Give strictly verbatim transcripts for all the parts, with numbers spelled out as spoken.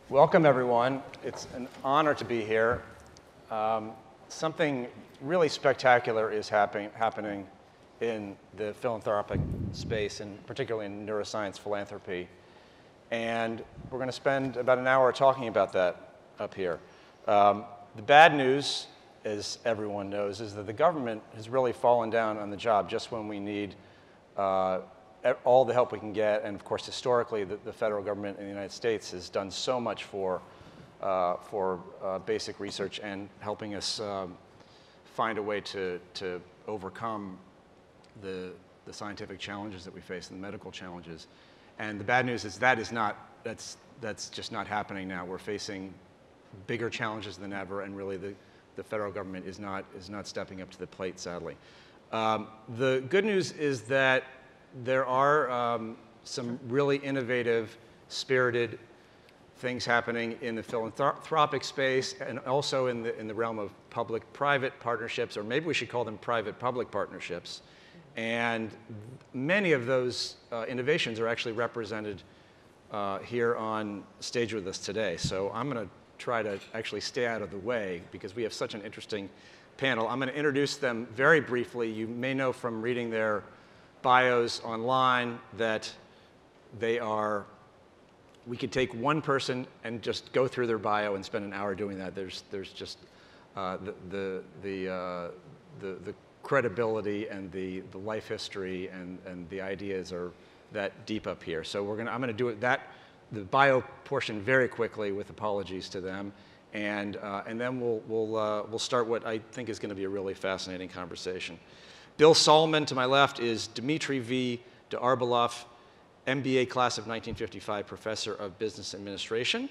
Welcome, everyone. It's an honor to be here. Um, something really spectacular is happen happening in the philanthropic space, and particularly in neuroscience philanthropy. And we're going to spend about an hour talking about that up here. Um, the bad news, as everyone knows, is that the government has really fallen down on the job just when we need uh, all the help we can get. And of course, historically, the, the federal government in the United States has done so much for, uh, for uh, basic research and helping us um, find a way to, to overcome the, the scientific challenges that we face and the medical challenges. And the bad news is that is not, that's, that's just not happening now. We're facing bigger challenges than ever, and really the, the federal government is not, is not stepping up to the plate, sadly. Um, the good news is that there are um, some really innovative, spirited things happening in the philanthropic space, and also in the, in the realm of public-private partnerships, or maybe we should call them private-public partnerships. And many of those uh, innovations are actually represented uh, here on stage with us today. So I'm going to try to actually stay out of the way because we have such an interesting panel. I'm going to introduce them very briefly. You may know from reading their bios online that they are, we could take one person and just go through their bio and spend an hour doing that. There's, there's just uh, the, the, the, uh, the, the credibility and the, the life history and, and the ideas are that deep up here. So we're gonna, I'm gonna do it that, the bio portion very quickly with apologies to them. And, uh, and then we'll, we'll, uh, we'll start what I think is gonna be a really fascinating conversation. Bill Sahlman to my left is Dimitri V. de Arbeloff, M B A class of nineteen fifty-five, professor of business administration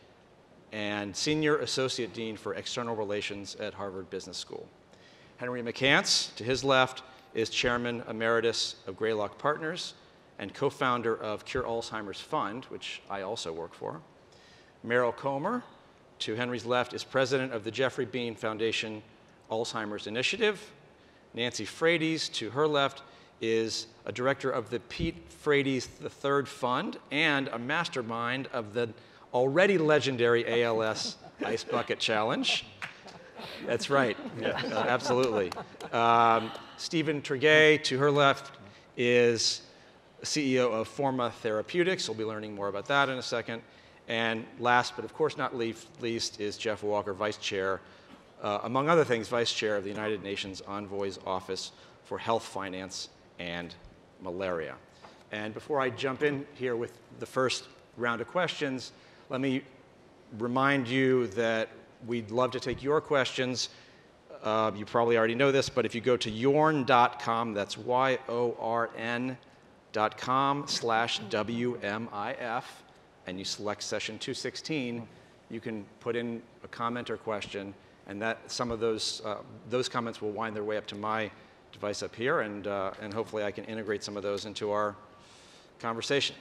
and senior associate dean for external relations at Harvard Business School. Henry McCance, to his left, is Chairman Emeritus of Greylock Partners and co-founder of Cure Alzheimer's Fund, which I also work for. Meryl Comer, to Henry's left, is President of the Geoffrey Beene Foundation Alzheimer's Initiative. Nancy Frates, to her left, is a director of the Pete Frates the third Fund and a mastermind of the already legendary A L S Ice Bucket Challenge. That's right, yeah, uh, absolutely. Um, Stephen Tregay, to her left, is C E O of Forma Therapeutics. We'll be learning more about that in a second. And last, but of course not least, is Jeff Walker, Vice Chair, uh, among other things, Vice Chair of the United Nations Envoy's Office for Health, Finance, and Malaria. And before I jump in here with the first round of questions, let me remind you that we'd love to take your questions. Uh, you probably already know this, but if you go to yorn dot com, that's Y O R N dot com slash W M I F, and you select session two sixteen, you can put in a comment or question, and that some of those, uh, those comments will wind their way up to my device up here, and, uh, and hopefully I can integrate some of those into our conversation.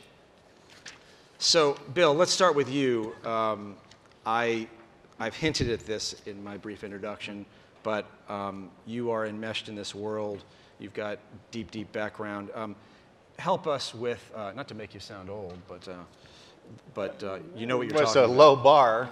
So, Bill, let's start with you. Um, I, I've hinted at this in my brief introduction, but um, you are enmeshed in this world. You've got deep, deep background. Um, help us with, uh, not to make you sound old, but, uh, but uh, you know what you're It's talking a about. low bar.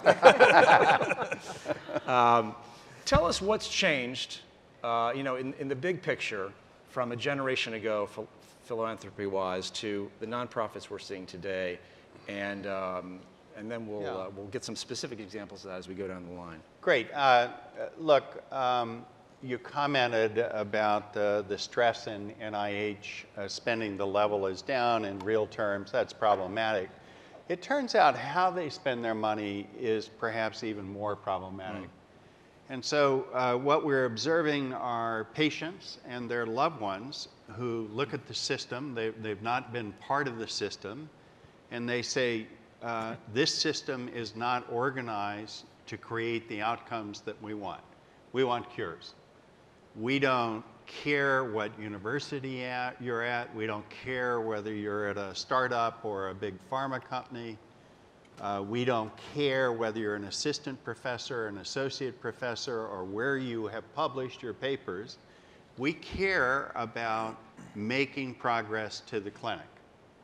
um, tell us what's changed, uh, you know, in, in the big picture from a generation ago, ph philanthropy-wise, to the nonprofits we're seeing today, and um, and then we'll, yeah. uh, we'll get some specific examples of that as we go down the line. Great. Uh, look, um, you commented about uh, the stress in N I H uh, spending, the level is down in real terms. That's problematic. It turns out how they spend their money is perhaps even more problematic. Mm. And so uh, what we're observing are patients and their loved ones who look at the system. They, they've not been part of the system, and they say, Uh, this system is not organized to create the outcomes that we want. We want cures. We don't care what university at, you're at. We don't care whether you're at a startup or a big pharma company. Uh, we don't care whether you're an assistant professor, an associate professor, or where you have published your papers. We care about making progress to the clinic.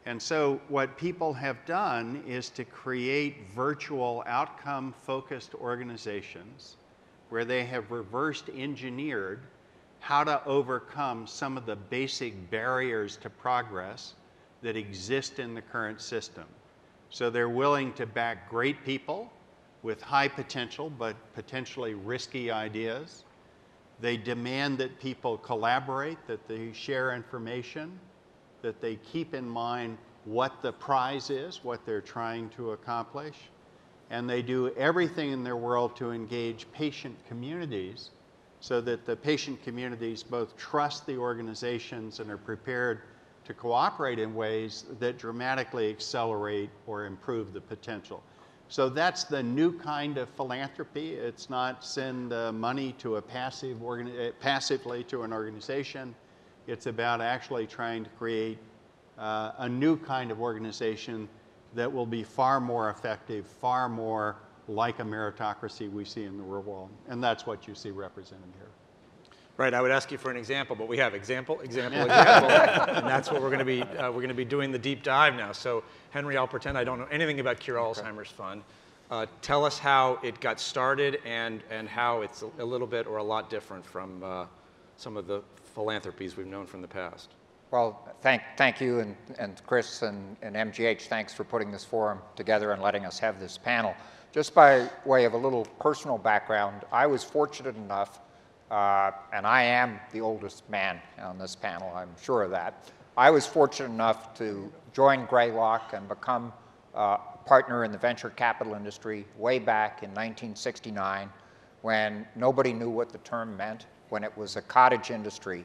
And so what people have done is to create virtual outcome-focused organizations where they have reversed engineered how to overcome some of the basic barriers to progress that exist in the current system. So they're willing to back great people with high potential but potentially risky ideas. They demand that people collaborate, that they share information, that they keep in mind what the prize is, what they're trying to accomplish. And they do everything in their world to engage patient communities so that the patient communities both trust the organizations and are prepared to cooperate in ways that dramatically accelerate or improve the potential. So that's the new kind of philanthropy. It's not send uh, money to a passive organi- passively to an organization. It's about actually trying to create uh, a new kind of organization that will be far more effective, far more like a meritocracy we see in the real world. And that's what you see represented here. Right, I would ask you for an example, but we have example, example, example, and that's what we're going to be uh, we're going to be doing the deep dive now. So, Henry, I'll pretend I don't know anything about Cure Alzheimer's Fund. Uh, tell us how it got started and and how it's a, a little bit or a lot different from uh, some of the philanthropies we've known from the past. Well, thank thank you, and and Chris and, and M G H. Thanks for putting this forum together and letting us have this panel. Just by way of a little personal background, I was fortunate enough. Uh, and I am the oldest man on this panel, I'm sure of that. I was fortunate enough to join Greylock and become a uh, partner in the venture capital industry way back in nineteen sixty-nine when nobody knew what the term meant, when it was a cottage industry.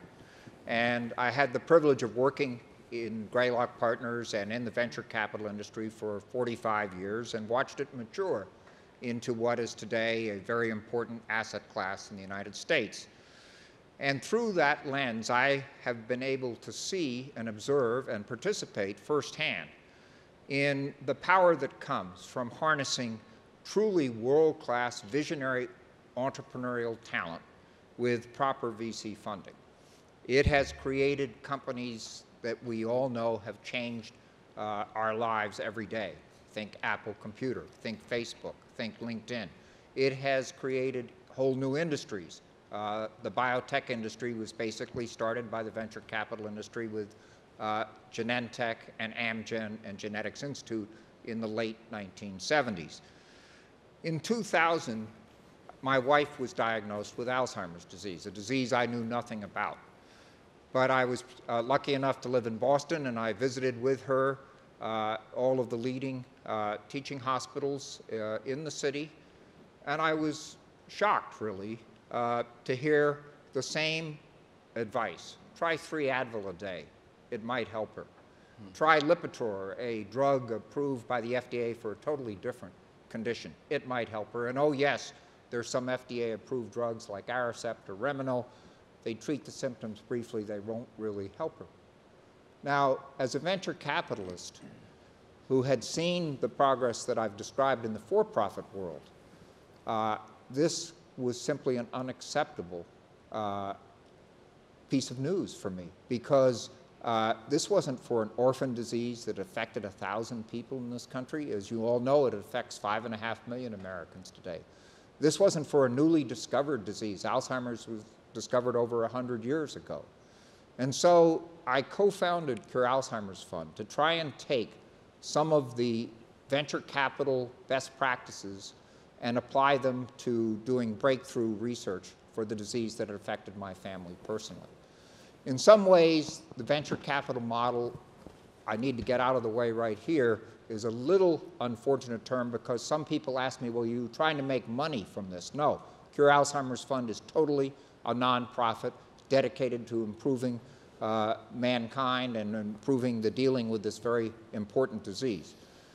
And I had the privilege of working in Greylock Partners and in the venture capital industry for forty-five years and watched it mature into what is today a very important asset class in the United States. And through that lens, I have been able to see and observe and participate firsthand in the power that comes from harnessing truly world-class visionary entrepreneurial talent with proper V C funding. It has created companies that we all know have changed uh, our lives every day. Think Apple Computer, think Facebook, think LinkedIn. It has created whole new industries. Uh, the biotech industry was basically started by the venture capital industry with uh, Genentech and Amgen and Genetics Institute in the late nineteen seventies. In two thousand, my wife was diagnosed with Alzheimer's disease, a disease I knew nothing about. But I was uh, lucky enough to live in Boston, and I visited with her uh, all of the leading uh, teaching hospitals uh, in the city, and I was shocked, really, uh, to hear the same advice. Try three Advil a day. It might help her. Hmm. Try Lipitor, a drug approved by the F D A for a totally different condition. It might help her. And oh, yes, there's some F D A-approved drugs like Aricept or Reminol. They treat the symptoms briefly. They won't really help her. Now, as a venture capitalist who had seen the progress that I've described in the for-profit world, uh, this was simply an unacceptable uh, piece of news for me, because uh, this wasn't for an orphan disease that affected a thousand people in this country. As you all know, it affects five and a half million Americans today. This wasn't for a newly discovered disease. Alzheimer's was discovered over one hundred years ago. And so I co-founded Cure Alzheimer's Fund to try and take some of the venture capital best practices and apply them to doing breakthrough research for the disease that had affected my family personally. In some ways, the venture capital model, I need to get out of the way right here, is a little unfortunate term, because some people ask me, well, you're trying to make money from this. No, Cure Alzheimer's Fund is totally a nonprofit dedicated to improving uh, mankind and improving the dealing with this very important disease.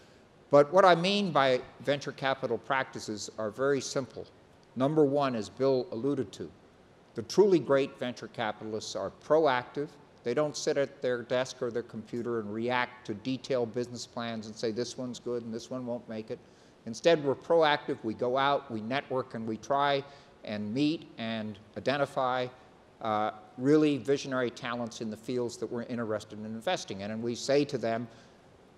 But what I mean by venture capital practices are very simple. Number one, as Bill alluded to, the truly great venture capitalists are proactive. They don't sit at their desk or their computer and react to detailed business plans and say this one's good and this one won't make it. Instead, we're proactive. We go out, we network, and we try and meet and identify uh, really visionary talents in the fields that we're interested in investing in. And we say to them,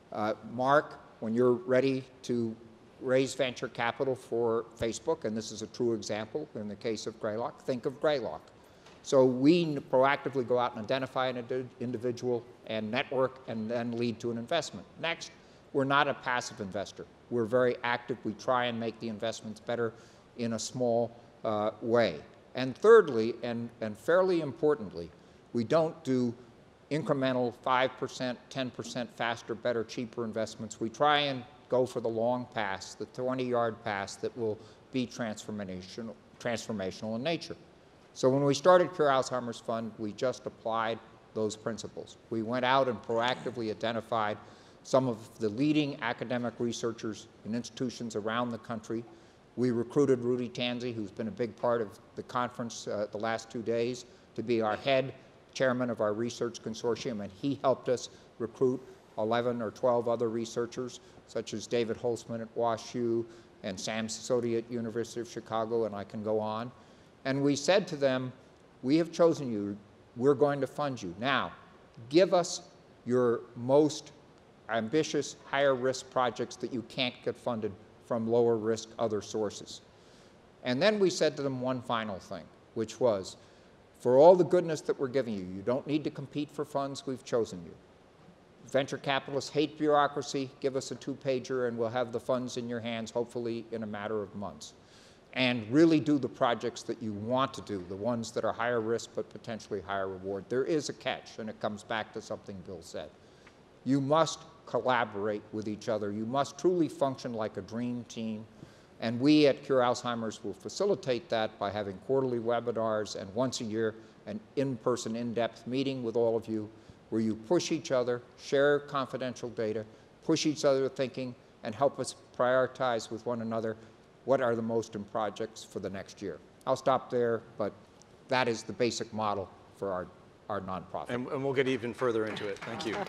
Uh, Mark, when you're ready to raise venture capital for Facebook, and this is a true example in the case of Greylock, think of Greylock. So we proactively go out and identify an individual and network and then lead to an investment. Next, we're not a passive investor. We're very active. We try and make the investments better in a small uh, way. And thirdly, and, and fairly importantly, we don't do incremental five percent, ten percent faster, better, cheaper investments. We try and go for the long pass, the twenty-yard pass that will be transformational, transformational in nature. So when we started Cure Alzheimer's Fund, we just applied those principles. We went out and proactively identified some of the leading academic researchers in institutions around the country. We recruited Rudy Tanzi, who's been a big part of the conference uh, the last two days, to be our head chairman of our research consortium, and he helped us recruit eleven or twelve other researchers, such as David Holtzman at WashU and Sam Sodi at University of Chicago, and I can go on. And we said to them, we have chosen you, we're going to fund you. Now, give us your most ambitious, higher risk projects that you can't get funded from lower risk other sources. And then we said to them one final thing, which was, for all the goodness that we're giving you, you don't need to compete for funds, we've chosen you. Venture capitalists hate bureaucracy, give us a two-pager and we'll have the funds in your hands, hopefully in a matter of months. And really do the projects that you want to do, the ones that are higher risk but potentially higher reward. There is a catch, and it comes back to something Bill said. You must collaborate with each other. You must truly function like a dream team. And we at Cure Alzheimer's will facilitate that by having quarterly webinars and once a year an in-person, in-depth meeting with all of you where you push each other, share confidential data, push each other thinking, and help us prioritize with one another what are the most important projects for the next year. I'll stop there, but that is the basic model for our, our nonprofit. And, and we'll get even further into it. Thank you.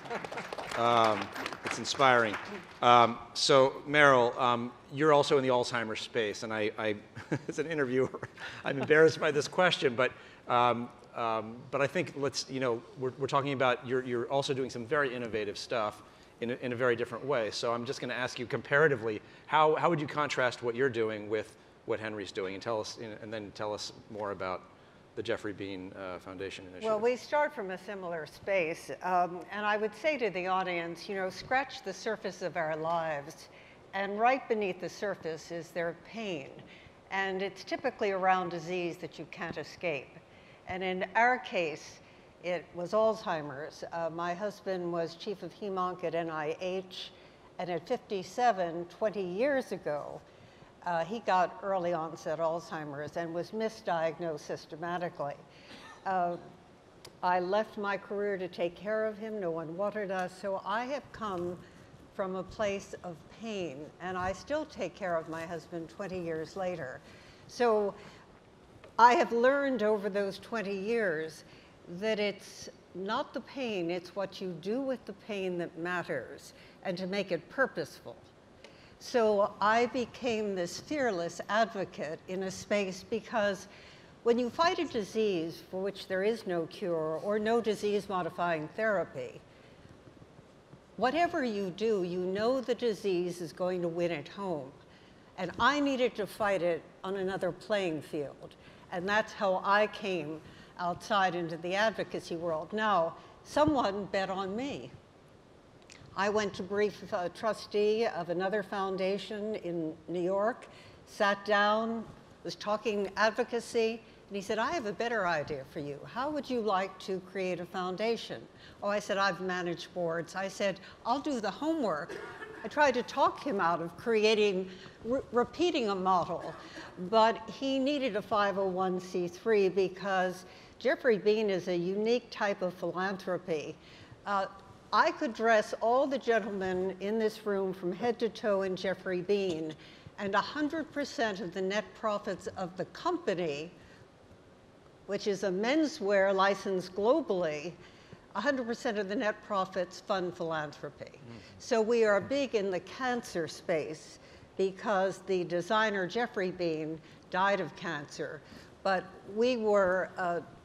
Um, it's inspiring. Um, so, Meryl, um, you're also in the Alzheimer's space, and I, I as an interviewer, I'm embarrassed by this question, but um, um, but I think let's, you know, we're, we're talking about you're, you're also doing some very innovative stuff in a, in a very different way. So I'm just going to ask you comparatively, how, how would you contrast what you're doing with what Henry's doing, and tell us, and then tell us more about the Geoffrey Beene uh, Foundation initiative? Well, we start from a similar space, um, and I would say to the audience, you know, scratch the surface of our lives, and right beneath the surface is their pain, and it's typically around disease that you can't escape. And in our case, it was Alzheimer's. Uh, my husband was chief of hemonc at N I H, and at fifty-seven, twenty years ago, uh, he got early onset Alzheimer's and was misdiagnosed systematically. Uh, I left my career to take care of him. No one wanted us, so I have come from a place of pain, and I still take care of my husband twenty years later. So I have learned over those twenty years that it's not the pain, it's what you do with the pain that matters, and to make it purposeful. So I became this fearless advocate in a space because when you fight a disease for which there is no cure or no disease-modifying therapy, whatever you do, you know the disease is going to win at home. And I needed to fight it on another playing field. And that's how I came outside into the advocacy world. Now, someone bet on me. I went to brief a trustee of another foundation in New York, sat down, was talking advocacy, and he said, I have a better idea for you. How would you like to create a foundation? Oh, I said, I've managed boards. I said, I'll do the homework. I tried to talk him out of creating, re repeating a model, but he needed a five oh one c three because Geoffrey Beene is a unique type of philanthropy. Uh, I could dress all the gentlemen in this room from head to toe in Geoffrey Beene, and one hundred percent of the net profits of the company, which is a menswear licensed globally, one hundred percent of the net profits fund philanthropy. Mm-hmm. So we are big in the cancer space because the designer Geoffrey Beene died of cancer, but we were uh,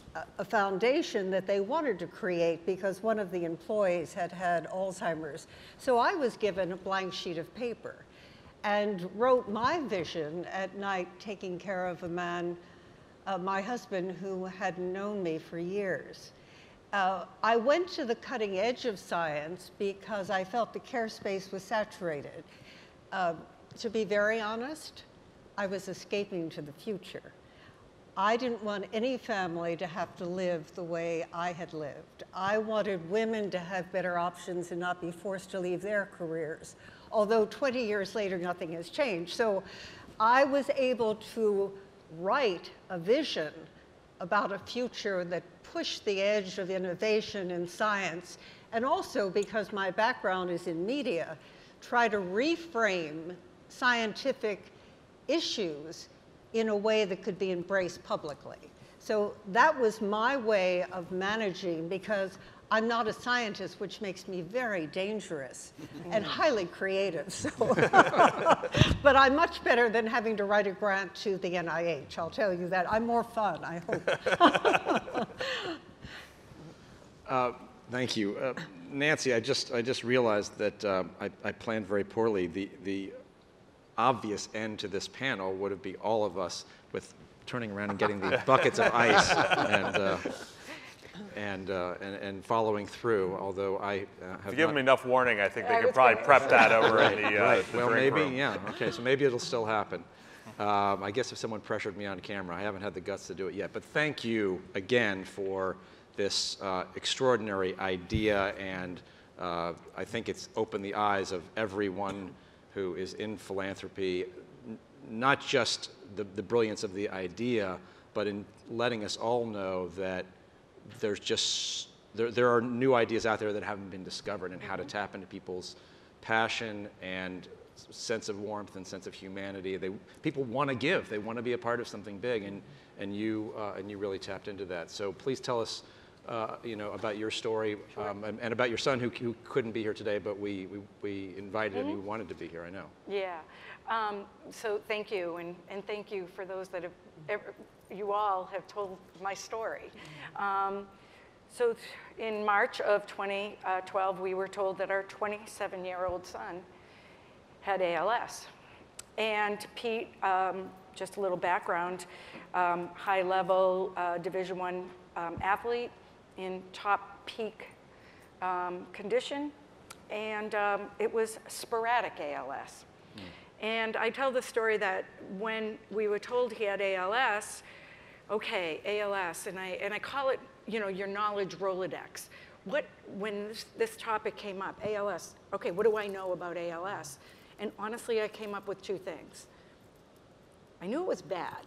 a foundation that they wanted to create because one of the employees had had Alzheimer's. So I was given a blank sheet of paper and wrote my vision at night, taking care of a man, uh, my husband, who had known me for years. Uh, I went to the cutting edge of science because I felt the care space was saturated. Uh, to be very honest, I was escaping to the future. I didn't want any family to have to live the way I had lived. I wanted women to have better options and not be forced to leave their careers. Although twenty years later, nothing has changed. So I was able to write a vision about a future that pushed the edge of innovation in science, and also, because my background is in media, try to reframe scientific issues in a way that could be embraced publicly. So that was my way of managing, because I'm not a scientist, which makes me very dangerous and highly creative. So but I'm much better than having to write a grant to the N I H, I'll tell you that. I'm more fun, I hope. uh, thank you. Uh, Nancy, I just, I just realized that uh, I, I planned very poorly. The, the obvious end to this panel would have been all of us with turning around and getting the buckets of ice and, uh, and, uh, and, and following through, although I uh, have If you give not... them enough warning, I think they I could was probably gonna prep say. that over right, in the, uh, right. the Well, drink maybe, room. yeah. Okay, so maybe it'll still happen. Um, I guess if someone pressured me on camera, I haven't had the guts to do it yet. But thank you again for this uh, extraordinary idea, and uh, I think it's opened the eyes of everyone who is in philanthropy, n not just the, the brilliance of the idea, but in letting us all know that there's just, there, there are new ideas out there that haven't been discovered, and how to tap into people's passion and sense of warmth and sense of humanity. They, people want to give. They want to be a part of something big, and, and, you, uh, and you really tapped into that. So please tell us uh, you know, about your story, um, and, and about your son who, who couldn't be here today, but we, we, we invited him. He wanted to be here, I know. Yeah. Um, so thank you, and, and thank you for those that have, ever, you all have told my story. Um, so in March of twenty twelve, we were told that our twenty-seven-year-old son had A L S. And Pete, um, just a little background, um, high-level uh, Division One um, athlete in top peak um, condition, and um, it was sporadic A L S. Mm. And I tell the story that when we were told he had A L S, okay, A L S, and I, and I call it, you know, your knowledge Rolodex. What, when this, this topic came up, A L S, okay, what do I know about A L S? And honestly, I came up with two things. I knew it was bad,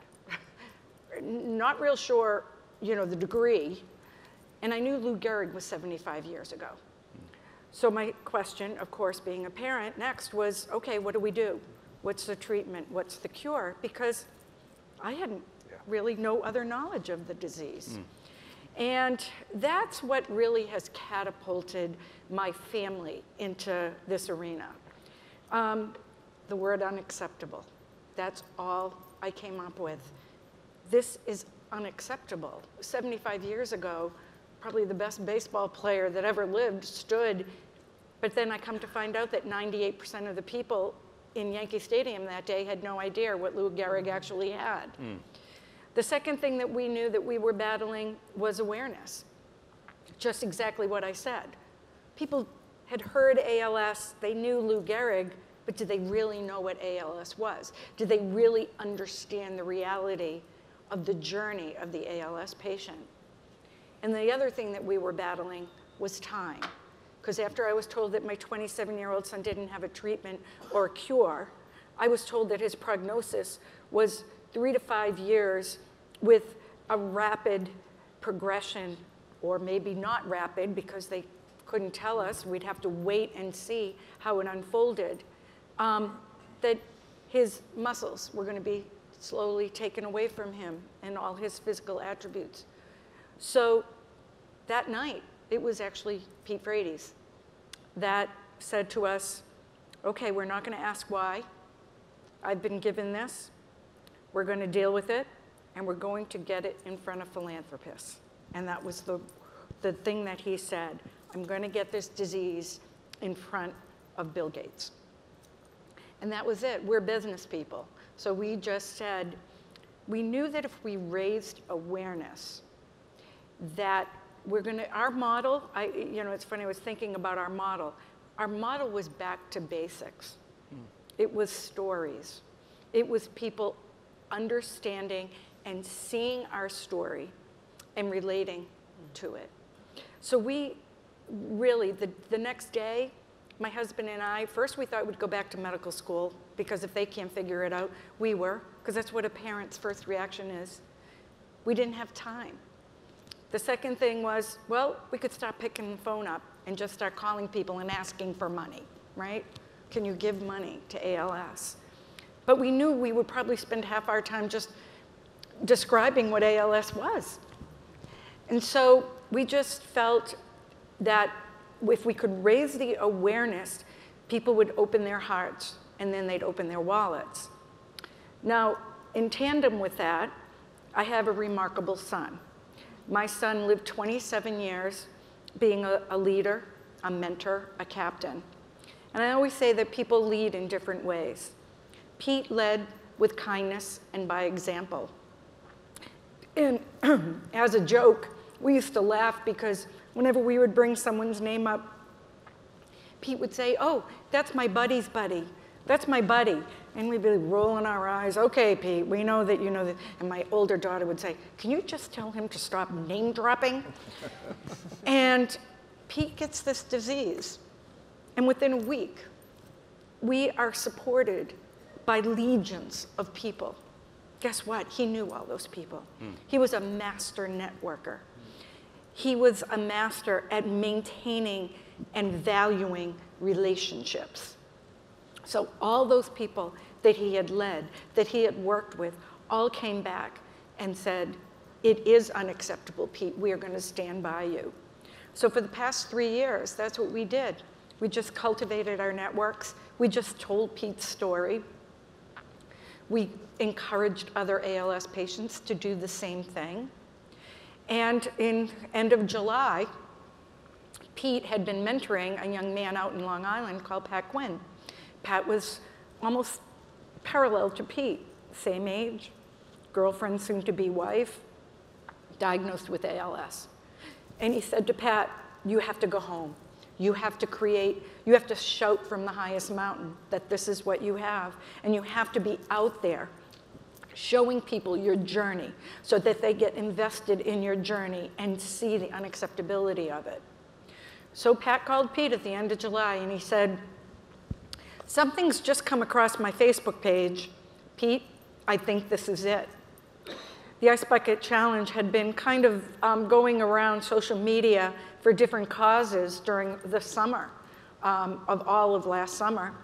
not real sure, you know, the degree, and I knew Lou Gehrig was seventy-five years ago. So my question, of course, being a parent, next was, okay, what do we do? What's the treatment? What's the cure? Because I hadn't yeah. really no other knowledge of the disease. Mm. And that's what really has catapulted my family into this arena. Um, the word unacceptable. That's all I came up with. This is unacceptable. seventy-five years ago, probably the best baseball player that ever lived stood, but then I come to find out that ninety-eight percent of the people in Yankee Stadium that day had no idea what Lou Gehrig actually had. Mm. The second thing that we knew that we were battling was awareness. Just exactly what I said. People had heard A L S, they knew Lou Gehrig, but did they really know what A L S was? Did they really understand the reality of the journey of the A L S patient? And the other thing that we were battling was time. Because after I was told that my twenty-seven-year-old son didn't have a treatment or a cure, I was told that his prognosis was three to five years with a rapid progression, or maybe not rapid because they couldn't tell us. We'd have to wait and see how it unfolded. Um, that his muscles were going to be slowly taken away from him and all his physical attributes. So that night, it was actually Pete Frates that said to us, okay, we're not going to ask why. I've been given this. We're going to deal with it, and we're going to get it in front of philanthropists. And that was the, the thing that he said, I'm going to get this disease in front of Bill Gates. And that was it. We're business people. So we just said, we knew that if we raised awareness, that we're going to, our model, I, you know, it's funny, I was thinking about our model. Our model was back to basics. Mm. It was stories. It was people understanding and seeing our story and relating mm. to it. So we really, the, the next day, my husband and I, first we thought we'd go back to medical school because if they can't figure it out, we were, because that's what a parent's first reaction is. We didn't have time. The second thing was, well, we could stop picking the phone up and just start calling people and asking for money, right? Can you give money to A L S? But we knew we would probably spend half our time just describing what A L S was. And so we just felt that if we could raise the awareness, people would open their hearts and then they'd open their wallets. Now, in tandem with that, I have a remarkable son. My son lived twenty-seven years being a, a leader, a mentor, a captain. And I always say that people lead in different ways. Pete led with kindness and by example. And as a joke, we used to laugh because whenever we would bring someone's name up, Pete would say, oh, that's my buddy's buddy. That's my buddy. And we'd be rolling our eyes. Okay, Pete, we know that you know that. And my older daughter would say, can you just tell him to stop name dropping? And Pete gets this disease. And within a week, we are supported by legions of people. Guess what? He knew all those people. Mm. He was a master networker. He was a master at maintaining and valuing relationships. So all those people that he had led, that he had worked with, all came back and said, it is unacceptable, Pete. We are going to stand by you. So for the past three years, that's what we did. We just cultivated our networks. We just told Pete's story. We encouraged other A L S patients to do the same thing. And in end of July, Pete had been mentoring a young man out in Long Island called Pat Quinn. Pat was almost parallel to Pete, same age, girlfriend, soon-to-be wife, diagnosed with A L S. And he said to Pat, you have to go home. You have to create, you have to shout from the highest mountain that this is what you have. And you have to be out there showing people your journey so that they get invested in your journey and see the unacceptability of it. So Pat called Pete at the end of July and he said, something's just come across my Facebook page. Pete, I think this is it. The Ice Bucket Challenge had been kind of um, going around social media for different causes during the summer um, of all of last summer.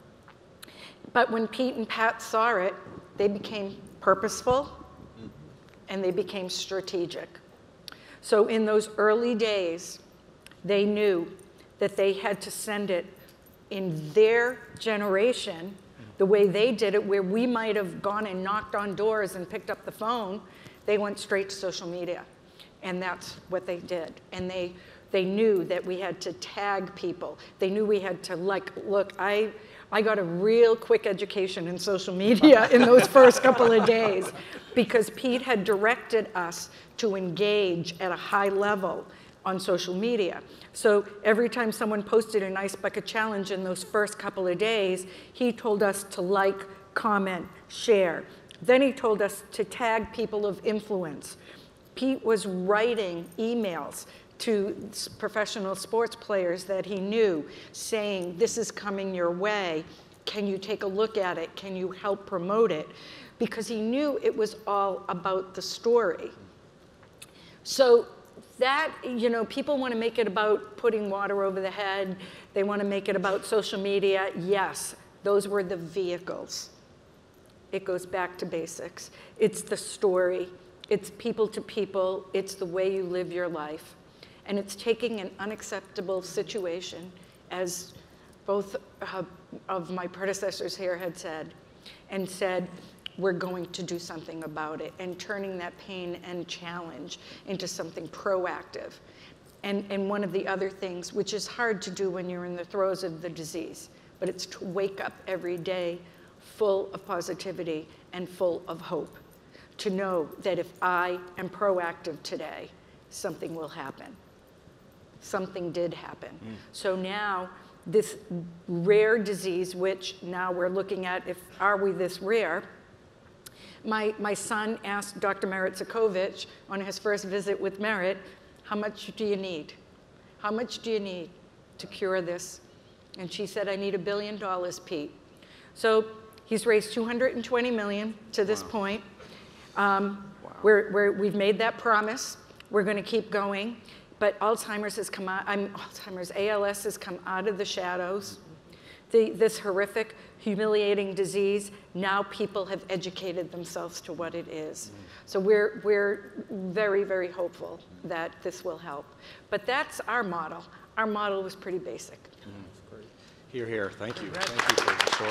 But when Pete and Pat saw it, they became purposeful and they became strategic. So in those early days, they knew that they had to send it in their generation, the way they did it, where we might have gone and knocked on doors and picked up the phone, they went straight to social media. And that's what they did. And they, they knew that we had to tag people. They knew we had to, like, look, I, I got a real quick education in social media in those first couple of days because Pete had directed us to engage at a high level on social media. So every time someone posted an Ice Bucket Challenge in those first couple of days, he told us to like, comment, share. Then he told us to tag people of influence. Pete was writing emails to professional sports players that he knew, saying, this is coming your way. Can you take a look at it? Can you help promote it? Because he knew it was all about the story. So that, you know, people want to make it about putting water over the head. They want to make it about social media. Yes, those were the vehicles. It goes back to basics. It's the story. It's people to people. It's the way you live your life. And it's taking an unacceptable situation, as both uh, of my predecessors here had said, and said, we're going to do something about it, and turning that pain and challenge into something proactive. And, and one of the other things, which is hard to do when you're in the throes of the disease, but it's to wake up every day full of positivity and full of hope, to know that if I am proactive today, something will happen. Something did happen. Mm. So now, this rare disease, which now we're looking at, if are we this rare? My, my son asked Doctor Merit on his first visit with Merit, how much do you need? How much do you need to cure this? And she said, I need a billion dollars, Pete. So he's raised two hundred twenty million to this wow. point. Um, wow. we're, we're, we've made that promise. We're going to keep going. But Alzheimer's has come out, I'm, Alzheimer's, A L S has come out of the shadows. The, this horrific, humiliating disease, now people have educated themselves to what it is. Mm. So we're, we're very, very hopeful that this will help. But that's our model. Our model was pretty basic. Mm, great. Here, here. Thank you. Thank you for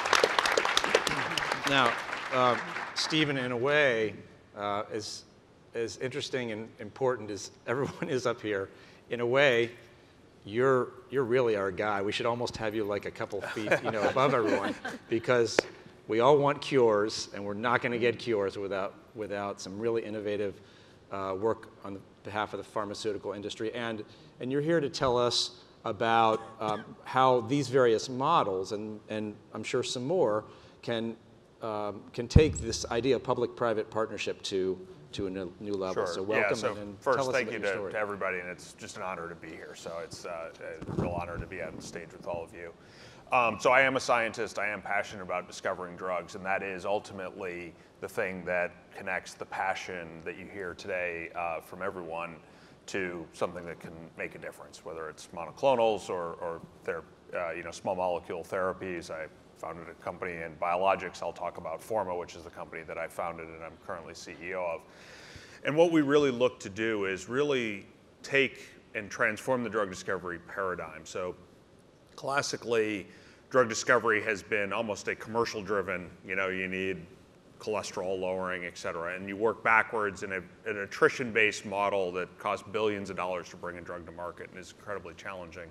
the story. Now, uh, Stephen, in a way, uh, is as interesting and important as everyone is up here, in a way, you're you're really our guy. We should almost have you like a couple feet, you know, above everyone, because we all want cures, and we're not going to get cures without without some really innovative uh, work on the behalf of the pharmaceutical industry. And and you're here to tell us about um, how these various models, and and I'm sure some more, can um, can take this idea of public-private partnership to. to a new, new level. Sure. So welcome. Yeah, so and, and first, tell us thank about you your to, story. to everybody, and it's just an honor to be here. So it's uh, a real honor to be on the stage with all of you. Um, so I am a scientist. I am passionate about discovering drugs, and that is ultimately the thing that connects the passion that you hear today uh, from everyone to something that can make a difference, whether it's monoclonals or, or their, uh, you know, small molecule therapies. I founded a company in biologics. I'll talk about Forma, which is the company that I founded and I'm currently C E O of. And what we really look to do is really take and transform the drug discovery paradigm. So classically, drug discovery has been almost a commercial driven, you know, you need cholesterol lowering, et cetera. And you work backwards in a, an attrition-based model that costs billions of dollars to bring a drug to market and is incredibly challenging.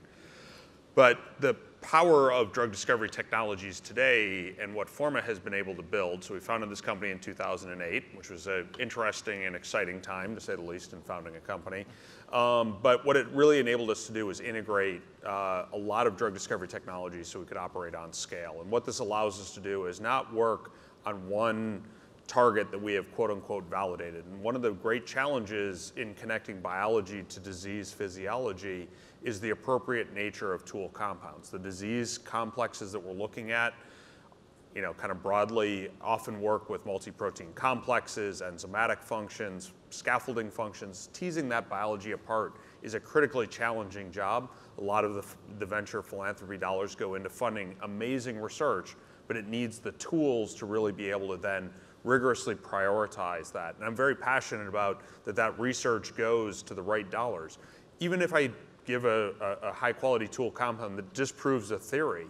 But the power of drug discovery technologies today and what Forma has been able to build, so we founded this company in two thousand eight, which was an interesting and exciting time, to say the least, in founding a company. Um, but what it really enabled us to do was integrate uh, a lot of drug discovery technologies so we could operate on scale. And what this allows us to do is not work on one target that we have quote unquote validated. And one of the great challenges in connecting biology to disease physiology is the appropriate nature of tool compounds. The disease complexes that we're looking at, you know, kind of broadly often work with multi-protein complexes, enzymatic functions, scaffolding functions. Teasing that biology apart is a critically challenging job. A lot of the, the venture philanthropy dollars go into funding amazing research, but it needs the tools to really be able to then rigorously prioritize that. And I'm very passionate about that that research goes to the right dollars. Even if I give a, a, a high quality tool compound that disproves a theory,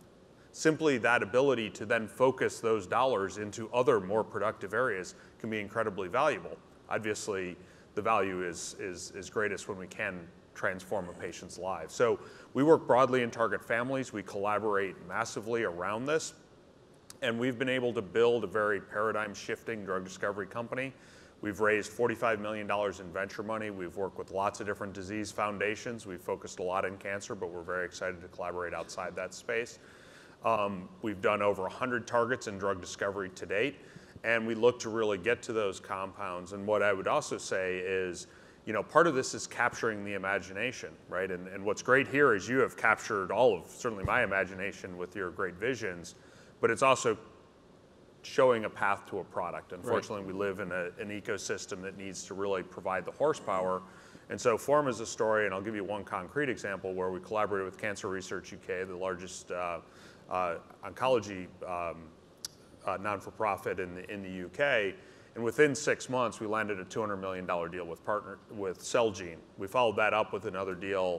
simply that ability to then focus those dollars into other more productive areas can be incredibly valuable. Obviously, the value is, is, is greatest when we can transform a patient's life. So we work broadly in target families. We collaborate massively around this. And we've been able to build a very paradigm shifting drug discovery company. We've raised forty-five million dollars in venture money. We've worked with lots of different disease foundations. We've focused a lot in cancer, but we're very excited to collaborate outside that space. Um, we've done over one hundred targets in drug discovery to date, and we look to really get to those compounds. And what I would also say is, you know, part of this is capturing the imagination, right? And, and what's great here is you have captured all of, certainly my imagination with your great visions, but it's also showing a path to a product. Unfortunately, right. we live in a, an ecosystem that needs to really provide the horsepower. And so Forma is a story, and I'll give you one concrete example where we collaborated with Cancer Research U K, the largest uh, uh, oncology um, uh, non-for-profit in the, in the U K. And within six months, we landed a two hundred million dollars deal with partner with Celgene. We followed that up with another deal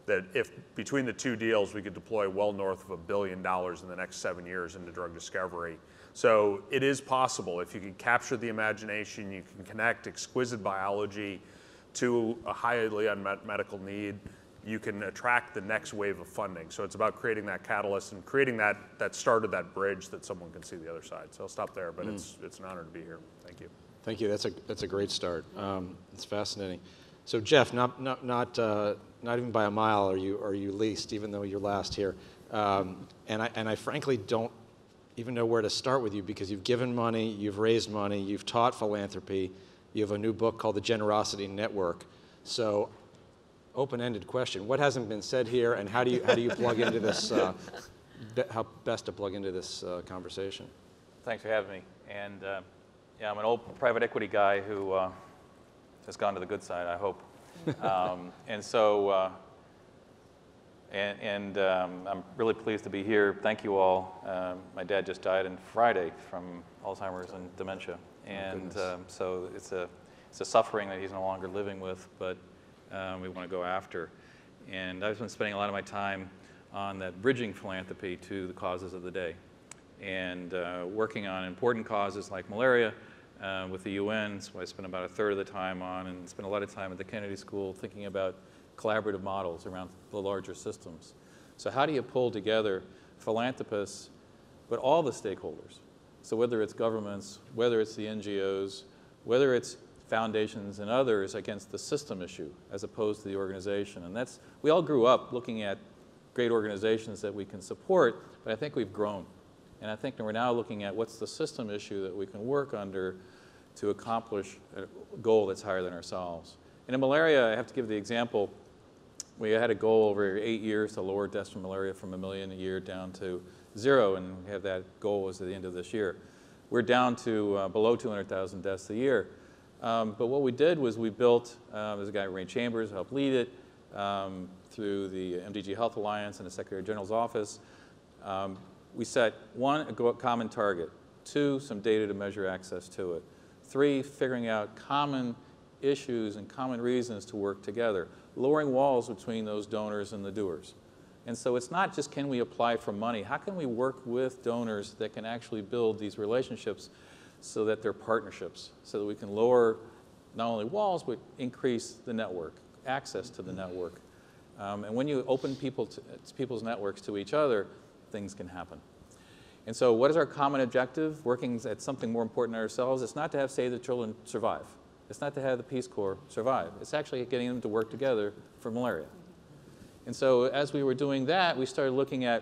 that if between the two deals, we could deploy well north of a billion dollars in the next seven years into drug discovery. So it is possible. If you can capture the imagination, you can connect exquisite biology to a highly unmet medical need, you can attract the next wave of funding. So it's about creating that catalyst and creating that, that start of that bridge that someone can see the other side. So I'll stop there, but mm. it's, it's an honor to be here. Thank you. Thank you. That's a, that's a great start. Um, it's fascinating. So Jeff, not, not, not, uh, not even by a mile are you, are you least, even though you're last here. Um, and, I, and I frankly don't even know where to start with you, because you've given money, you've raised money, you've taught philanthropy, you have a new book called The Generosity Network. So, open-ended question: what hasn't been said here, and how do you how do you plug into this? Uh, be, how best to plug into this uh, conversation? Thanks for having me. And uh, yeah, I'm an old private equity guy who uh, has gone to the good side, I hope. um, and so, uh, and, and um, I'm really pleased to be here. Thank you all. Um, my dad just died on Friday from Alzheimer's and dementia, and um, so it's a it's a suffering that he's no longer living with, but um, we want to go after. And I've been spending a lot of my time on that bridging philanthropy to the causes of the day, and uh, working on important causes like malaria uh, with the U N. So I spend about a third of the time on, and spend a lot of time at the Kennedy School thinking about collaborative models around the larger systems. So how do you pull together philanthropists, but all the stakeholders? So whether it's governments, whether it's the N G Os, whether it's foundations and others against the system issue as opposed to the organization. And that's, we all grew up looking at great organizations that we can support, but I think we've grown. And I think we're now looking at what's the system issue that we can work under to accomplish a goal that's higher than ourselves. And in malaria, I have to give the example. We had a goal over eight years to lower deaths from malaria from a million a year down to zero, and we have that goal as at the end of this year. We're down to uh, below two hundred thousand deaths a year. Um, but what we did was we built, uh, there's a guy, Ray Chambers, who helped lead it um, through the M D G Health Alliance and the Secretary General's office. Um, we set, one, a common target, two, some data to measure access to it, three, figuring out common issues and common reasons to work together, lowering walls between those donors and the doers. And so it's not just can we apply for money, how can we work with donors that can actually build these relationships so that they're partnerships, so that we can lower not only walls, but increase the network, access to the network. Um, and when you open people to, people's networks to each other, things can happen. And so what is our common objective? Working at something more important than ourselves. It's not to have Save the Children survive. It's not to have the Peace Corps survive. It's actually getting them to work together for malaria. And so as we were doing that, we started looking at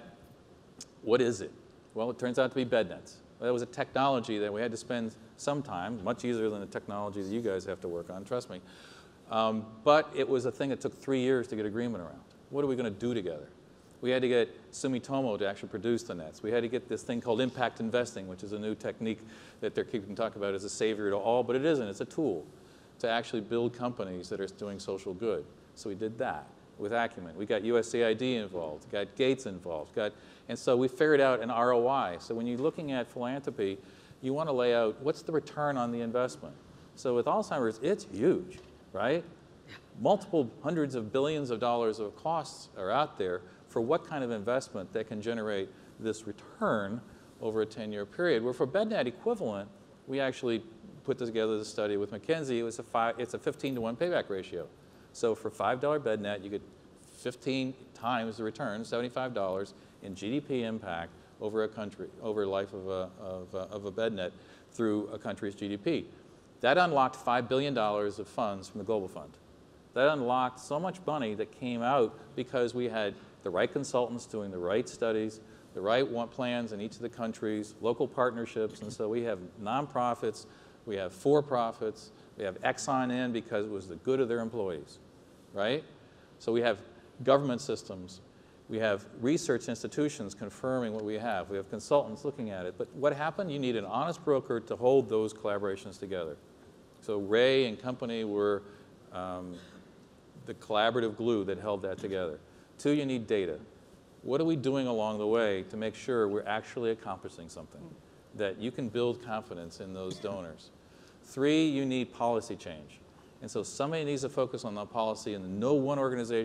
what is it? Well, it turns out to be bed nets. That was a technology that we had to spend some time, much easier than the technology that you guys have to work on, trust me. Um, but it was a thing that took three years to get agreement around. What are we going to do together? We had to get Sumitomo to actually produce the nets. We had to get this thing called impact investing, which is a new technique that they're keeping talking about as a savior to all, but it isn't. It's a tool to actually build companies that are doing social good. So we did that with Acumen. We got U S A I D involved, got Gates involved, got, and so we figured out an R O I. So when you're looking at philanthropy, you want to lay out what's the return on the investment. So with Alzheimer's, it's huge, right? Multiple hundreds of billions of dollars of costs are out there for what kind of investment that can generate this return over a ten-year period. Where for BedNet equivalent, we actually put together the study with McKinsey. It was a five, it's a fifteen to one payback ratio. So for five dollar BedNet, you get fifteen times the return, seventy-five dollars in G D P impact over a country, over a life of a, of a, of a BedNet through a country's G D P. That unlocked five billion dollars of funds from the Global Fund. That unlocked so much money that came out because we had the right consultants doing the right studies, the right plans in each of the countries, local partnerships, and so we have nonprofits, we have for-profits, we have Exxon in because it was the good of their employees, right? So we have government systems, we have research institutions confirming what we have, we have consultants looking at it, but what happened? You need an honest broker to hold those collaborations together. So Ray and company were um, the collaborative glue that held that together. Two, you need data. What are we doing along the way to make sure we're actually accomplishing something, that you can build confidence in those donors? Three, you need policy change. And so somebody needs to focus on the policy, and no one organization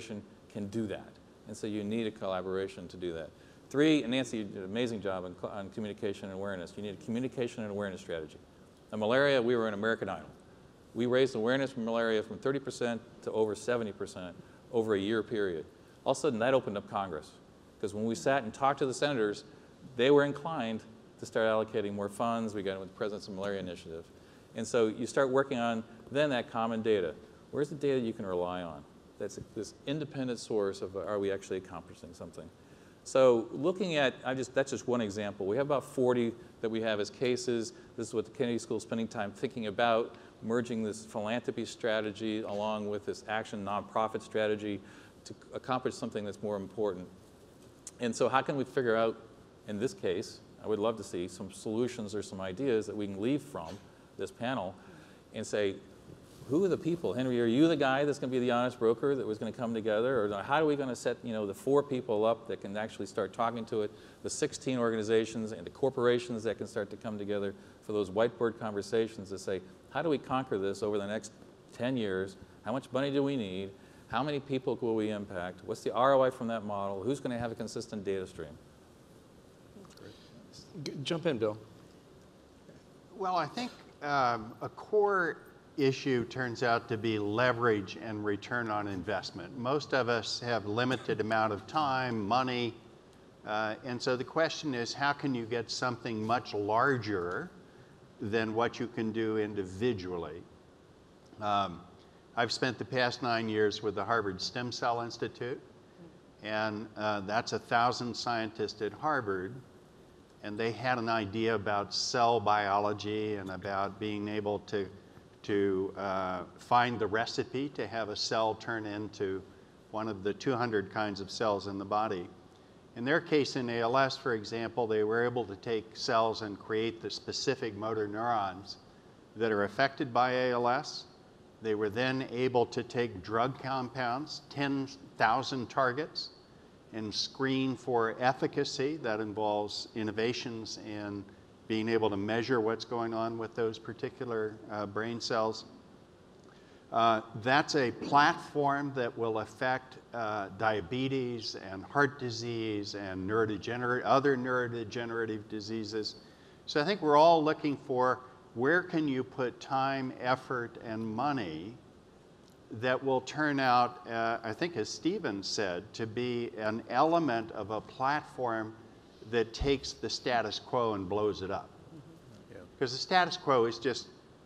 can do that. And so you need a collaboration to do that. Three, and Nancy, you did an amazing job on, on communication and awareness. You need a communication and awareness strategy. On malaria, we were in American Idol. We raised awareness for malaria from thirty percent to over seventy percent over a year period. All of a sudden, that opened up Congress. Because when we sat and talked to the senators, they were inclined to start allocating more funds. We got it with the President's Malaria Initiative. And so you start working on then that common data. Where's the data you can rely on? That's this independent source of are we actually accomplishing something? So looking at, I just, that's just one example. We have about forty that we have as cases. This is what the Kennedy School is spending time thinking about, merging this philanthropy strategy along with this action nonprofit strategy to accomplish something that's more important. And so how can we figure out, in this case, I would love to see some solutions or some ideas that we can leave from this panel and say, who are the people? Henry, are you the guy that's going to be the honest broker that was going to come together? Or how are we going to set, you know, the four people up that can actually start talking to it, the sixteen organizations and the corporations that can start to come together for those whiteboard conversations to say, how do we conquer this over the next ten years? How much money do we need? How many people will we impact? What's the R O I from that model? Who's going to have a consistent data stream? G- Jump in, Bill. Well, I think um, a core issue turns out to be leverage and return on investment. Most of us have limited amount of time, money, uh, and so the question is, how can you get something much larger than what you can do individually? Um, I've spent the past nine years with the Harvard Stem Cell Institute, and uh, that's a thousand scientists at Harvard, and they had an idea about cell biology and about being able to to uh, find the recipe to have a cell turn into one of the two hundred kinds of cells in the body. In their case in A L S, for example, they were able to take cells and create the specific motor neurons that are affected by A L S. They were then able to take drug compounds, ten thousand targets, and screen for efficacy. That involves innovations in being able to measure what's going on with those particular uh, brain cells. Uh, that's a platform that will affect uh, diabetes and heart disease and neurodegener- other neurodegenerative diseases. So I think we're all looking for where can you put time, effort, and money that will turn out, uh, I think as Stephen said, to be an element of a platform that takes the status quo and blows it up. Because mm-hmm. yeah. the status quo is just,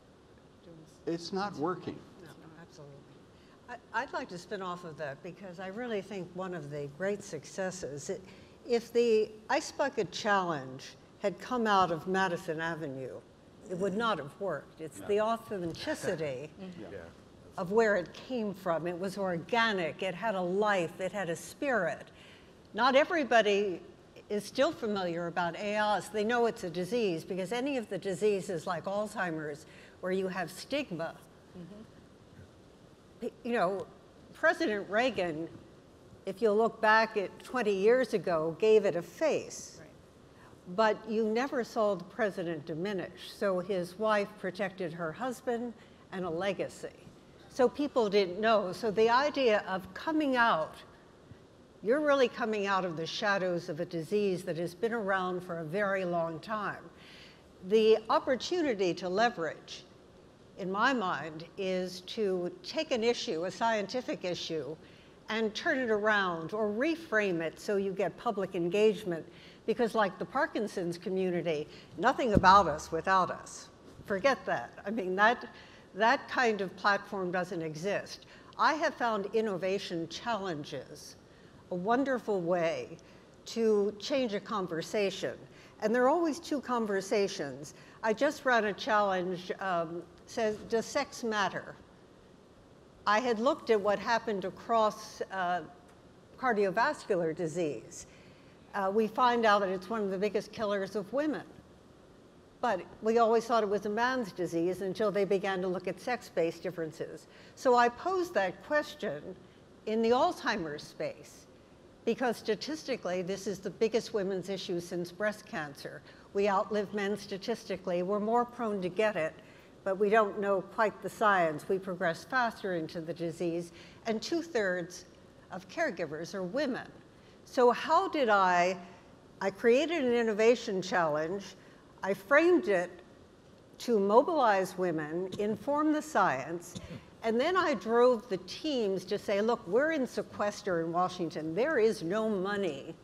it's not working. No, no, absolutely. I, I'd like to spin off of that because I really think one of the great successes, it, if the Ice Bucket Challenge had come out of Madison Avenue, it would not have worked. It's no. the authenticity mm-hmm. yeah. of where it came from. It was organic, it had a life, it had a spirit. Not everybody is still familiar about A L S. They know it's a disease because any of the diseases like Alzheimer's where you have stigma, mm-hmm. you know, President Reagan, if you look back at twenty years ago, gave it a face. Right. But you never saw the president diminish. So his wife protected her husband and a legacy. So people didn't know. So the idea of coming out, you're really coming out of the shadows of a disease that has been around for a very long time. The opportunity to leverage, in my mind, is to take an issue, a scientific issue, and turn it around or reframe it so you get public engagement. Because like the Parkinson's community, nothing about us without us. Forget that. I mean, that, that kind of platform doesn't exist. I have found innovation challenges a wonderful way to change a conversation. And there are always two conversations. I just ran a challenge, um, says, does sex matter? I had looked at what happened across uh, cardiovascular disease. Uh, we find out that it's one of the biggest killers of women. But we always thought it was a man's disease until they began to look at sex-based differences. So I posed that question in the Alzheimer's space. Because statistically, this is the biggest women's issue since breast cancer. We outlive men statistically. We're more prone to get it, but we don't know quite the science. We progress faster into the disease, and two-thirds of caregivers are women. So how did I, I created an innovation challenge, I framed it to mobilize women, inform the science, and then I drove the teams to say, look, we're in sequester in Washington. There is no money.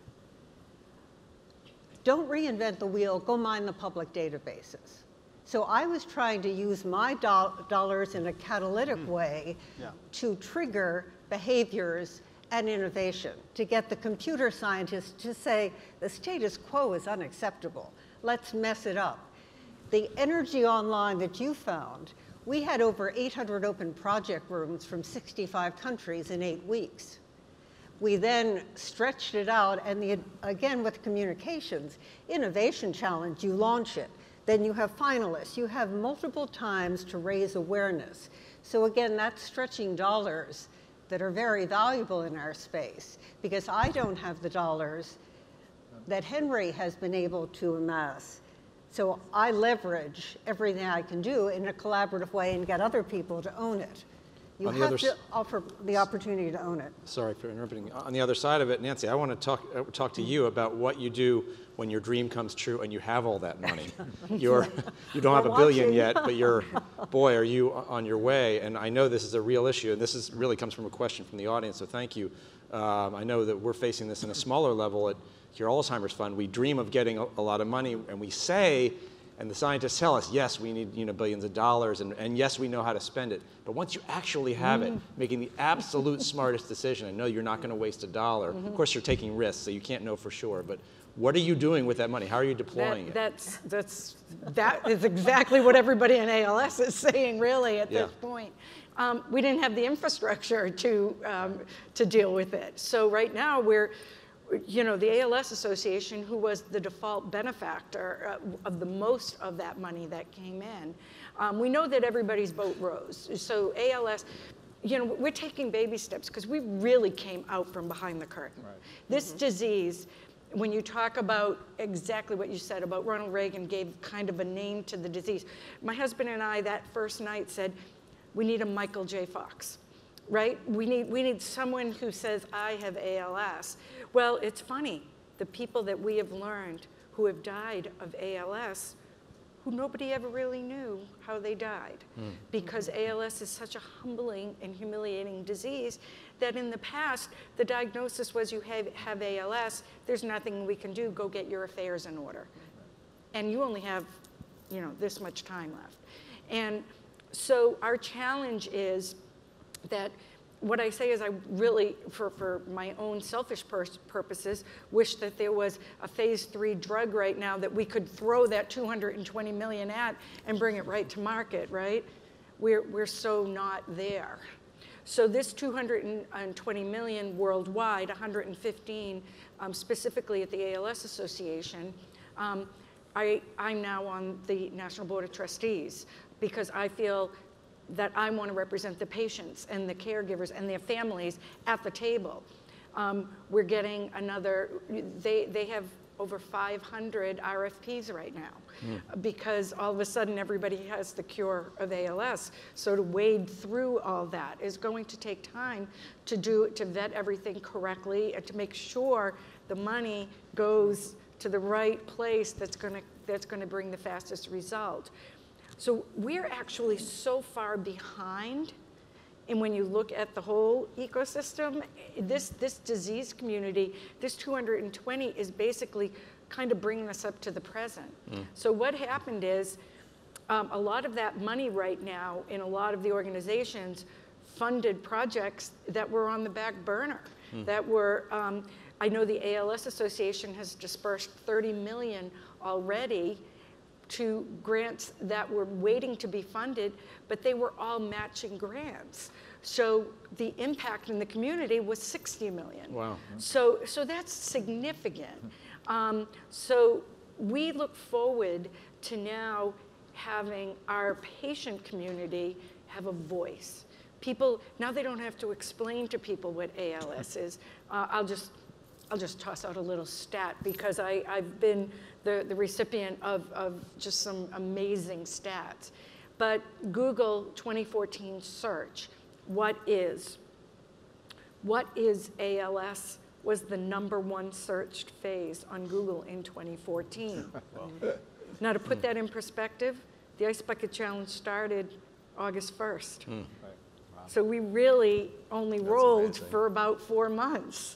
Don't reinvent the wheel, go mine the public databases. So I was trying to use my do dollars in a catalytic mm. way yeah. to trigger behaviors and innovation, to get the computer scientists to say, the status quo is unacceptable. Let's mess it up. The energy online that you found, we had over eight hundred open project rooms from sixty-five countries in eight weeks. We then stretched it out, and the, again with communications, innovation challenge, you launch it. Then you have finalists. You have multiple times to raise awareness. So again, that's stretching dollars that are very valuable in our space, because I don't have the dollars that Henry has been able to amass. So I leverage everything I can do in a collaborative way and get other people to own it. You On the have other to offer the opportunity to own it. Sorry for interrupting. On the other side of it, Nancy, I want to talk uh, talk to you about what you do when your dream comes true and you have all that money. You're you don't have a billion yet, but you're boy, are you on your way? And I know this is a real issue, and this is really comes from a question from the audience. So thank you. Um, I know that we're facing this in a smaller level at your Alzheimer's Fund. We dream of getting a, a lot of money, and we say. And the scientists tell us, yes, we need you know, billions of dollars, and, and yes, we know how to spend it. But once you actually have mm. it, making the absolute smartest decision, and know you're not going to waste a dollar. Mm-hmm. Of course, you're taking risks, so you can't know for sure. But what are you doing with that money? How are you deploying that, it? That's, that's, that is exactly what everybody in A L S is saying, really, at yeah. this point. Um, we didn't have the infrastructure to, um, to deal with it. So right now, we're, you know, the A L S Association, who was the default benefactor uh, of the most of that money that came in, um, we know that everybody's boat rose. So A L S, you know, we're taking baby steps because we really came out from behind the curtain. Right. This mm-hmm. disease, when you talk about exactly what you said about Ronald Reagan gave kind of a name to the disease. My husband and I that first night said, we need a Michael J. Fox. Right? We need, we need someone who says, I have A L S. Well, it's funny. The people that we have learned who have died of A L S, who nobody ever really knew how they died. Mm. Because A L S is such a humbling and humiliating disease that in the past, the diagnosis was you have, have A L S, there's nothing we can do, go get your affairs in order. And you only have, you know, this much time left. And so our challenge is that what I say is I really, for, for my own selfish purposes, wish that there was a phase three drug right now that we could throw that two hundred twenty million at and bring it right to market, right? We're, we're so not there. So this two hundred twenty million worldwide, one hundred fifteen um, specifically at the A L S Association, um, I, I'm now on the National Board of Trustees because I feel that I want to represent the patients and the caregivers and their families at the table. Um, we're getting another, they, they have over five hundred R F Ps right now mm. because all of a sudden everybody has the cure of A L S. So to wade through all that is going to take time to do, to vet everything correctly and to make sure the money goes to the right place that's gonna, that's gonna bring the fastest result. So we're actually so far behind, and when you look at the whole ecosystem, this, this disease community, this two hundred twenty is basically kind of bringing us up to the present. Mm. So what happened is, um, a lot of that money right now in a lot of the organizations funded projects that were on the back burner, mm. that were, um, I know the A L S Association has dispersed thirty million already to grants that were waiting to be funded, but they were all matching grants. So the impact in the community was sixty million. Wow. So, so that's significant. Um, so we look forward to now having our patient community have a voice. People, now they don't have to explain to people what A L S is. Uh, I'll just, I'll just toss out a little stat because I, I've been the, the recipient of, of just some amazing stats. But Google twenty fourteen search, what is? what is A L S was the number one searched phase on Google in twenty fourteen. Now, to put that in perspective, the Ice Bucket Challenge started August first. Mm. So we really only That's rolled amazing. for about four months.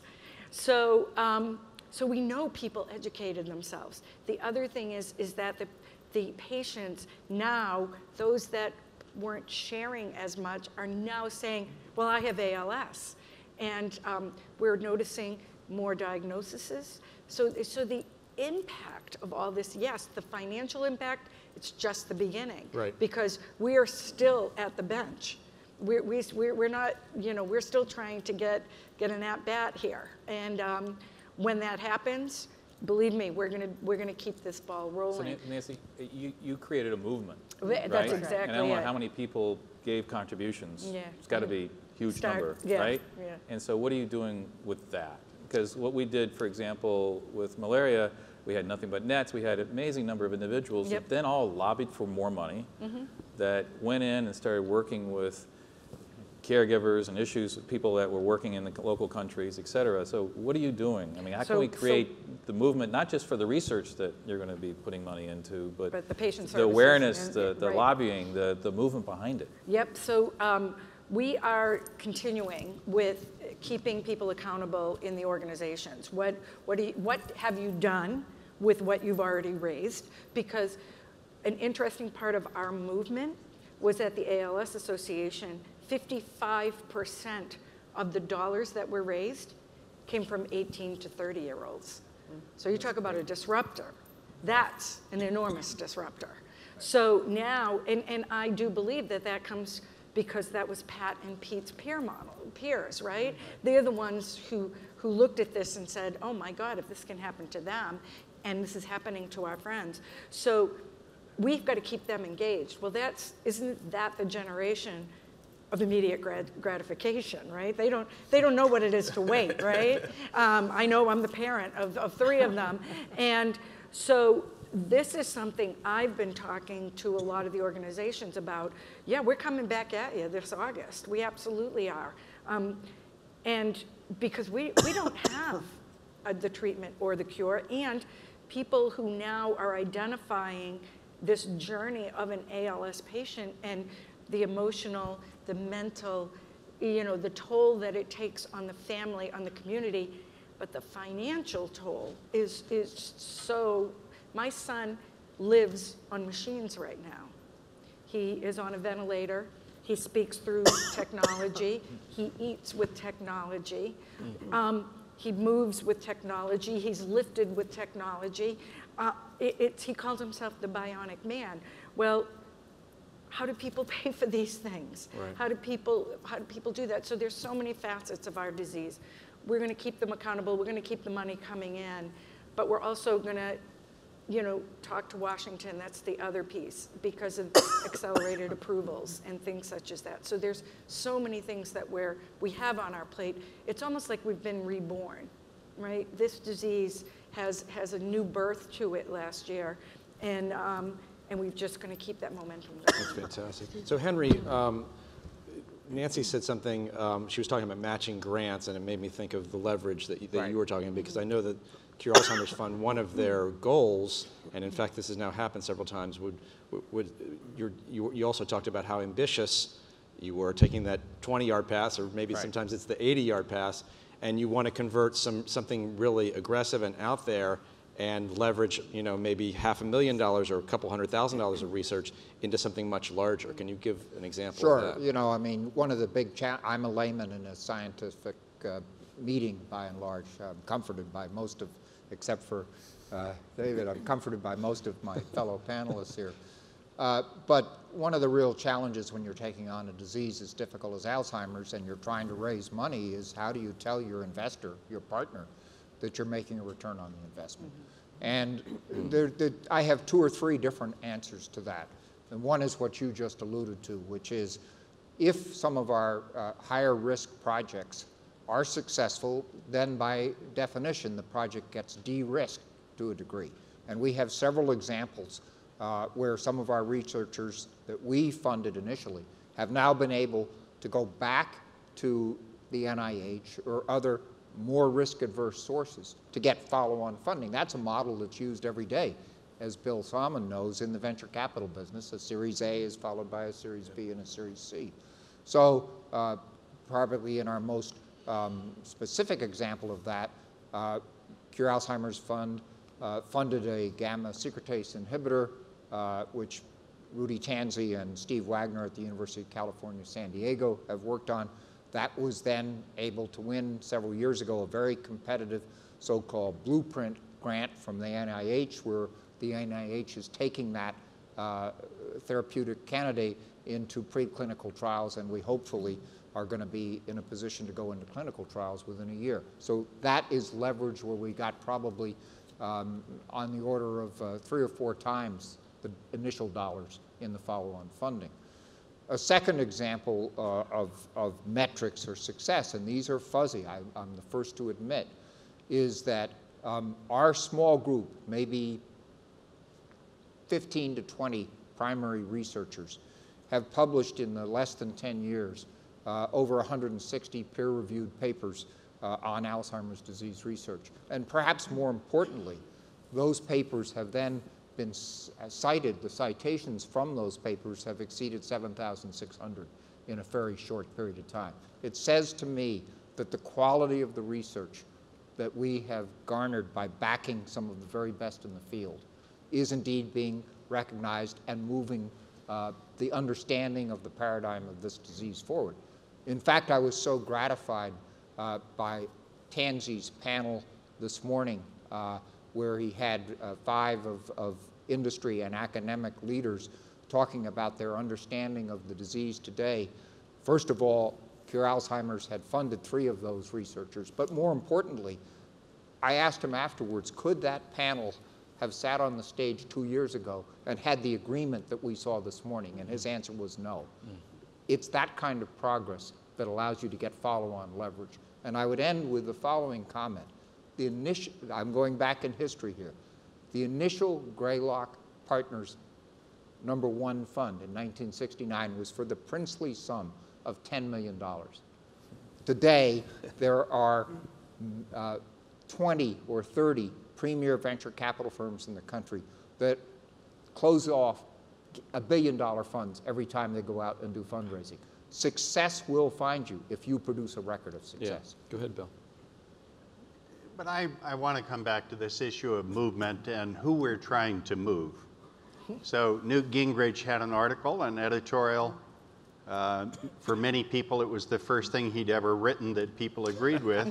So, um, so we know people educated themselves. The other thing is, is that the, the patients now, those that weren't sharing as much, are now saying, well, I have A L S. And um, we're noticing more diagnoses. So, so the impact of all this, yes, the financial impact, it's just the beginning. Right. Because we are still at the bench. We're, we, we're, we're not, you know, we're still trying to get, get an at-bat here. And um, when that happens, believe me, we're gonna, we're gonna keep this ball So rolling. Nan- Nancy, you, you created a movement, That's right? exactly And I don't know it. how many people gave contributions. Yeah. It's got to be a huge Start- number, yeah, right? yeah. And so what are you doing with that? Because what we did, for example, with malaria, we had nothing but nets. We had an amazing number of individuals Yep. that then all lobbied for more money, that went in and started working with caregivers and issues, people that were working in the local countries, et cetera. So what are you doing? I mean, how So- can we so- create the movement, not just for the research that you're going to be putting money into, but, But the patient the services awareness, and- the, the right. lobbying, the, the movement behind it? Yep, so um, we are continuing with keeping people accountable in the organizations. What, what, do you, what have you done with what you've already raised? Because an interesting part of our movement was at the A L S Association, fifty-five percent of the dollars that were raised came from eighteen to thirty year olds. So you talk about a disruptor. That's an enormous disruptor. So now, and, and I do believe that that comes because that was Pat and Pete's peer model, peers, right? They're the ones who, who looked at this and said, oh my God, if this can happen to them, and this is happening to our friends. So we've got to keep them engaged. Well, that's, isn't that the generation of immediate grat gratification, right? They don't, they don't know what it is to wait, right? Um, I know I'm the parent of, of three of them. And so this is something I've been talking to a lot of the organizations about. Yeah, we're coming back at you this August. We absolutely are. Um, and because we, we don't have uh, the treatment or the cure, and people who now are identifying this journey of an A L S patient and the emotional, the mental, you know, the toll that it takes on the family, on the community, but the financial toll is, is so. My son lives on machines right now. He is on a ventilator. He speaks through technology. He eats with technology. Um, he moves with technology. He's lifted with technology. Uh, it, it's, he calls himself the bionic man. Well, how do people pay for these things? Right. How do people, how do people do that? So there's so many facets of our disease. We're going to keep them accountable. We're going to keep the money coming in, but we're also going to, you know, talk to Washington. That's the other piece because of accelerated approvals and things such as that. So there's so many things that we're, we have on our plate. It's almost like we've been reborn, right? This disease has, has a new birth to it last year, and, um, and we're just going to keep that momentum going. That's fantastic. So Henry, um, Nancy said something, um, she was talking about matching grants, and it made me think of the leverage that you, that Right. you were talking about, because I know that Cure Alzheimer's Fund, one of their goals, and in fact this has now happened several times, would, would you're, you, you also talked about how ambitious you were, taking that twenty yard pass, or maybe Right. sometimes it's the eighty yard pass, and you want to convert some, something really aggressive and out there and leverage, you know, maybe half a million dollars or a couple hundred thousand dollars of research into something much larger. Can you give an example Sure. of that? You know, I mean, one of the big cha I'm a layman in a scientific uh, meeting by and large. I'm comforted by most of, except for uh, David, I'm comforted by most of my fellow panelists here. Uh, but one of the real challenges when you're taking on a disease as difficult as Alzheimer's and you're trying to raise money is how do you tell your investor, your partner, that you're making a return on the investment? And there, there, I have two or three different answers to that. And one is what you just alluded to, which is if some of our uh, higher risk projects are successful, then by definition the project gets de-risked to a degree. And we have several examples uh, where some of our researchers that we funded initially have now been able to go back to the N I H or other more risk-adverse sources to get follow-on funding. That's a model that's used every day, as Bill Sahlman knows, in the venture capital business. A Series A is followed by a Series B and a Series C. So uh, probably in our most um, specific example of that, uh, Cure Alzheimer's Fund uh, funded a gamma secretase inhibitor, uh, which Rudy Tanzi and Steve Wagner at the University of California, San Diego have worked on. That was then able to win several years ago a very competitive so-called blueprint grant from the N I H, where the N I H is taking that uh, therapeutic candidate into preclinical trials, and we hopefully are going to be in a position to go into clinical trials within a year. So that is leverage where we got probably um, on the order of uh, three or four times the initial dollars in the follow-on funding. A second example uh, of, of metrics or success, and these are fuzzy, I, I'm the first to admit, is that um, our small group, maybe fifteen to twenty primary researchers, have published in the less than ten years uh, over one hundred sixty peer-reviewed papers uh, on Alzheimer's disease research. And perhaps more importantly, those papers have then been cited, the citations from those papers have exceeded seven thousand six hundred in a very short period of time. It says to me that the quality of the research that we have garnered by backing some of the very best in the field is indeed being recognized and moving uh, the understanding of the paradigm of this disease forward. In fact, I was so gratified uh, by Tanzi's panel this morning uh, where he had uh, five of, of industry and academic leaders talking about their understanding of the disease today. First of all, Cure Alzheimer's had funded three of those researchers, but more importantly, I asked him afterwards, could that panel have sat on the stage two years ago and had the agreement that we saw this morning? And his answer was no. Mm. It's that kind of progress that allows you to get follow-on leverage. And I would end with the following comment. The initial, I'm going back in history here. The initial Greylock Partners number one fund in nineteen sixty-nine was for the princely sum of ten million dollars. Today, there are uh, twenty or thirty premier venture capital firms in the country that close off a billion dollar funds every time they go out and do fundraising. Success will find you if you produce a record of success. Yeah. Go ahead, Bill. But I, I want to come back to this issue of movement and who we're trying to move. So Newt Gingrich had an article, an editorial. Uh, for many people, it was the first thing he'd ever written that people agreed with.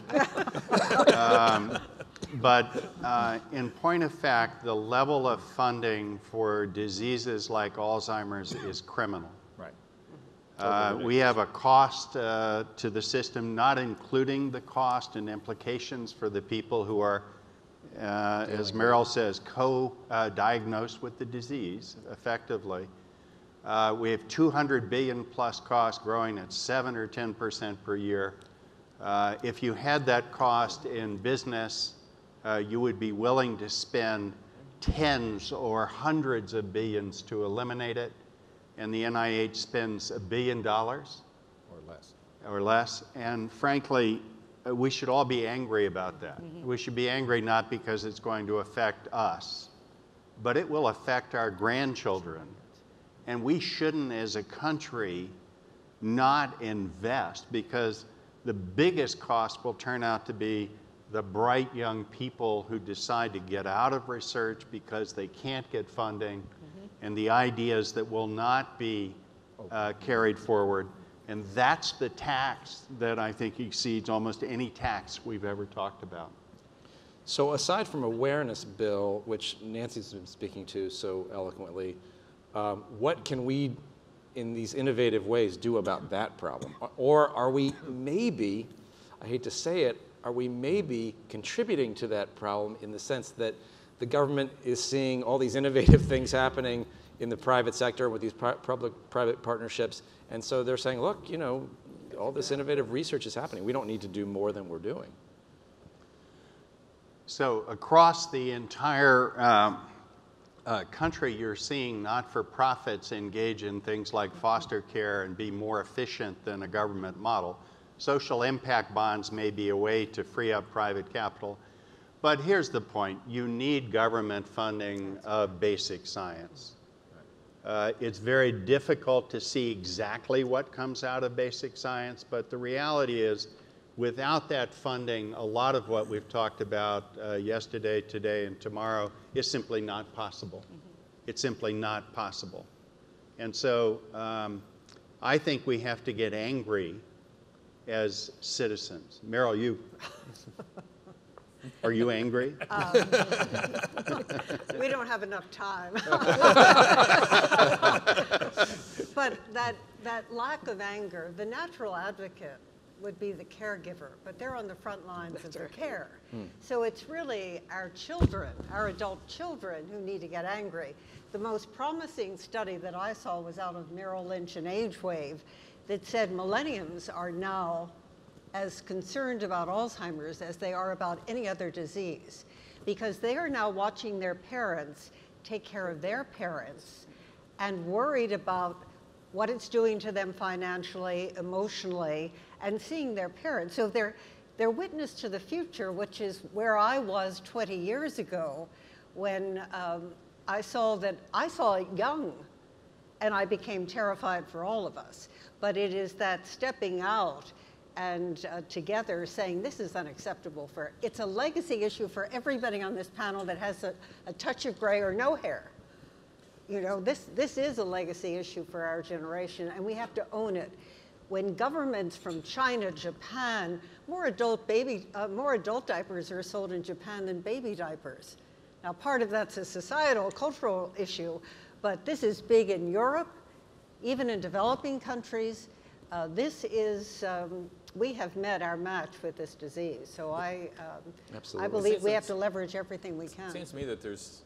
um, but uh, in point of fact, the level of funding for diseases like Alzheimer's is criminal. Right. Uh, we have a cost uh, to the system, not including the cost and implications for the people who are, uh, as Meryl says, co-diagnosed uh, with the disease effectively. Uh, we have two hundred billion plus costs growing at seven or ten percent per year. Uh, if you had that cost in business, uh, you would be willing to spend tens or hundreds of billions to eliminate it. And the N I H spends a billion dollars or less. Or less. And frankly, uh, we should all be angry about that. Mm-hmm. We should be angry not because it's going to affect us, but it will affect our grandchildren. And we shouldn't, as a country, not invest, because the biggest cost will turn out to be the bright young people who decide to get out of research because they can't get funding, mm-hmm. and the ideas that will not be uh, carried forward. And that's the tax that I think exceeds almost any tax we've ever talked about. So aside from awareness, Bill, which Nancy's been speaking to so eloquently, um, what can we, in these innovative ways, do about that problem? Or are we maybe, I hate to say it, are we maybe contributing to that problem in the sense that the government is seeing all these innovative things happening in the private sector with these public-private partnerships, and so they're saying, look, you know, all this innovative research is happening. We don't need to do more than we're doing. So across the entire um, uh, country, you're seeing not-for-profits engage in things like foster care and be more efficient than a government model. Social impact bonds may be a way to free up private capital. But here's the point. You need government funding of basic science. Uh, it's very difficult to see exactly what comes out of basic science, but the reality is, without that funding, a lot of what we've talked about uh, yesterday, today, and tomorrow is simply not possible. Mm-hmm. It's simply not possible. And so um, I think we have to get angry as citizens. Meryl, you, are you angry? Um, we don't have enough time. But that, that lack of anger, the natural advocate would be the caregiver, but they're on the front lines That's of their right. care. Hmm. So it's really our children, our adult children, who need to get angry. The most promising study that I saw was out of Merrill Lynch and Age Wave that said millennials are now as concerned about Alzheimer's as they are about any other disease, because they are now watching their parents take care of their parents and worried about what it's doing to them financially, emotionally, and seeing their parents. So they're, they're witness to the future, which is where I was twenty years ago when um, I saw that, I saw it young, and I became terrified for all of us. But it is that stepping out and uh, together saying this is unacceptable for, it's a legacy issue for everybody on this panel that has a, a touch of gray or no hair. You know, this, this is a legacy issue for our generation, and we have to own it. When governments from China, Japan, more adult baby, uh, more adult diapers are sold in Japan than baby diapers. Now, part of that's a societal, cultural issue, but this is big in Europe, even in developing countries. Uh, this is, um, we have met our match with this disease. So I, um, I believe we have to leverage everything we can. It seems to me that there's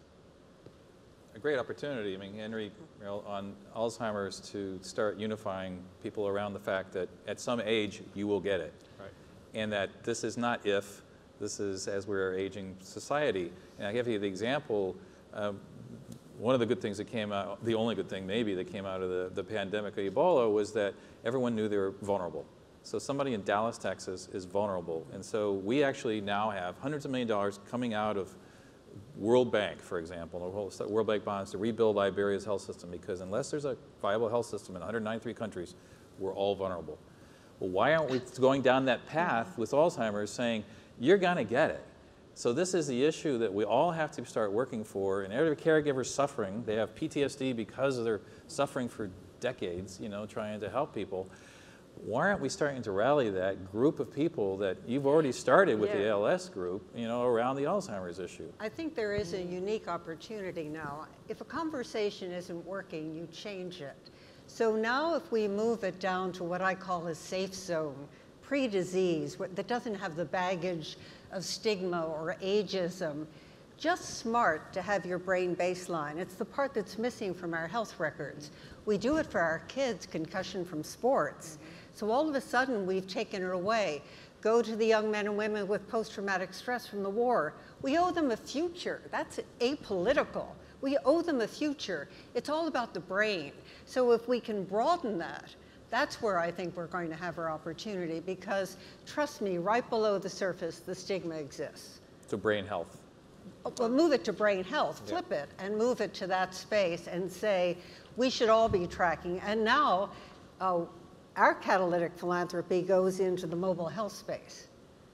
a great opportunity, I mean, Henry, Meryl, on Alzheimer's to start unifying people around the fact that at some age you will get it. Right. And that this is not if, this is as we're aging society. And I give you the example, um, one of the good things that came out, the only good thing maybe that came out of the, the pandemic of Ebola was that everyone knew they were vulnerable. So somebody in Dallas, Texas is vulnerable. And so we actually now have hundreds of million dollars coming out of World Bank, for example, World Bank bonds to rebuild Liberia's health system, because unless there's a viable health system in one hundred ninety-three countries, we're all vulnerable. Well, why aren't we going down that path with Alzheimer's saying, you're gonna get it? So this is the issue that we all have to start working for, and every caregiver's suffering. They have P T S D because they're suffering for decades, you know, trying to help people. Why aren't we starting to rally that group of people that you've already started with yeah. the A L S group, you know, around the Alzheimer's issue? I think there is a unique opportunity now. If a conversation isn't working, you change it. So now if we move it down to what I call a safe zone, pre-disease, that doesn't have the baggage of stigma or ageism, just smart to have your brain baseline. It's the part that's missing from our health records. We do it for our kids, concussion from sports. So all of a sudden, we've taken it away. Go to the young men and women with post-traumatic stress from the war. We owe them a future. That's apolitical. We owe them a future. It's all about the brain. So if we can broaden that, that's where I think we're going to have our opportunity, because trust me, right below the surface, the stigma exists. So brain health. Well, move it to brain health, flip yeah. it, and move it to that space and say, we should all be tracking. And now, uh, our catalytic philanthropy goes into the mobile health space.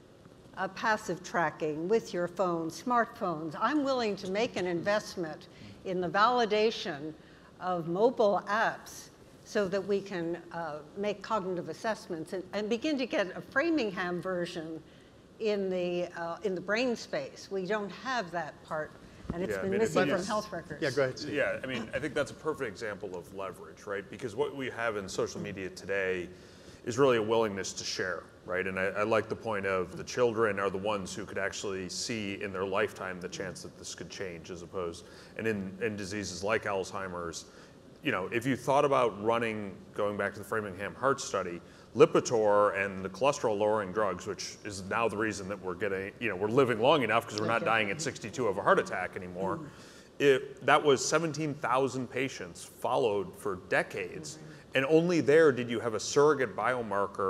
Uh, passive tracking with your phone, smartphones. I'm willing to make an investment in the validation of mobile apps so that we can uh, make cognitive assessments and, and begin to get a Framingham version in the, uh, in the brain space. We don't have that part, and it's yeah, been I mean, missing it, from health records. Yeah, go ahead, Steve. Yeah, I mean, I think that's a perfect example of leverage, right? Because what we have in social media today is really a willingness to share, right? And I, I like the point of the children are the ones who could actually see in their lifetime the chance that this could change, as opposed, and in, in diseases like Alzheimer's, you know, if you thought about running, going back to the Framingham Heart Study, Lipitor and the cholesterol lowering drugs, which is now the reason that we're getting, you know, we're living long enough because we're not dying at sixty-two of a heart attack anymore. Mm. It, that was seventeen thousand patients followed for decades. Mm-hmm. And only there did you have a surrogate biomarker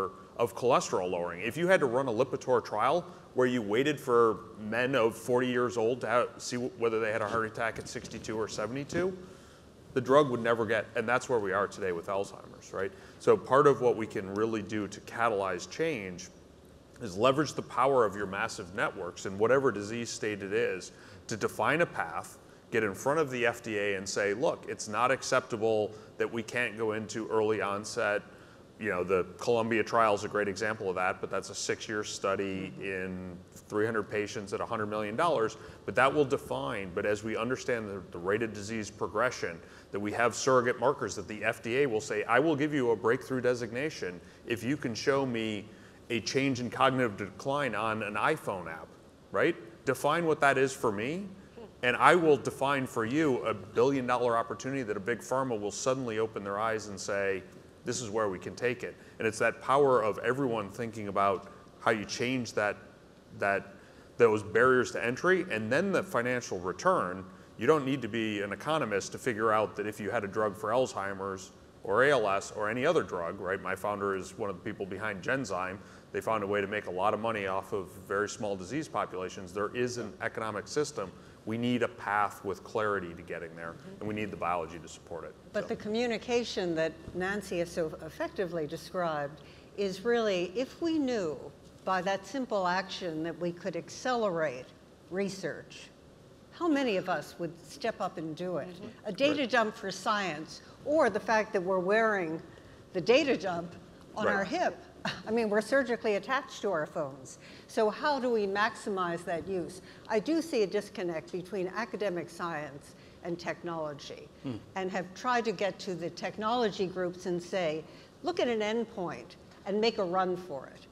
of cholesterol lowering. If you had to run a Lipitor trial where you waited for men of forty years old to have, see whether they had a heart attack at sixty-two or seventy-two, the drug would never get, and that's where we are today with Alzheimer's, right? So part of what we can really do to catalyze change is leverage the power of your massive networks in whatever disease state it is to define a path, get in front of the F D A and say, look, it's not acceptable that we can't go into early onset. You know, the Columbia trial is a great example of that, but that's a six-year study in three hundred patients at one hundred million dollars, but that will define, but as we understand the, the rate of disease progression, that we have surrogate markers that the F D A will say, I will give you a breakthrough designation if you can show me a change in cognitive decline on an iPhone app, right? Define what that is for me, and I will define for you a billion dollar opportunity that a big pharma will suddenly open their eyes and say, this is where we can take it. And it's that power of everyone thinking about how you change that, that, those barriers to entry, and then the financial return. You don't need to be an economist to figure out that if you had a drug for Alzheimer's or A L S or any other drug, right? My founder is one of the people behind Genzyme. They found a way to make a lot of money off of very small disease populations. There is an economic system. We need a path with clarity to getting there, and we need the biology to support it. But so. the communication that Nancy has so effectively described is really, if we knew by that simple action that we could accelerate research, how many of us would step up and do it? Mm-hmm. A data right. dump for science, or the fact that we're wearing the data dump on right. our hip. I mean, we're surgically attached to our phones. So how do we maximize that use? I do see a disconnect between academic science and technology, hmm. and have tried to get to the technology groups and say, look at an endpoint and make a run for it.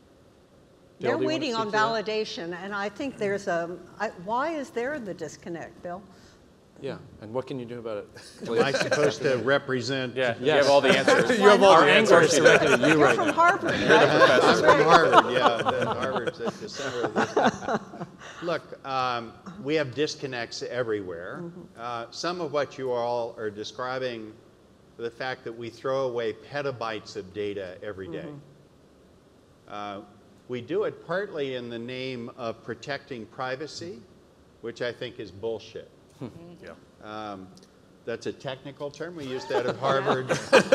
Bill, They're waiting on validation, and I think there's a, I, why is there the disconnect, Bill? Yeah, and what can you do about it? Am I supposed to represent? Yeah, Yes. you have all the answers. You have all Our the answers answers directed at you You're right from now. Harvard, You're the right? professor. I'm from Harvard, yeah. and Harvard's at the center of this. Look, um, we have disconnects everywhere. Mm-hmm. uh, some of what you all are describing, the fact that we throw away petabytes of data every day. Mm-hmm. uh, we do it partly in the name of protecting privacy, which I think is bullshit. Mm-hmm. Yeah. Um, that's a technical term. We use that at Harvard.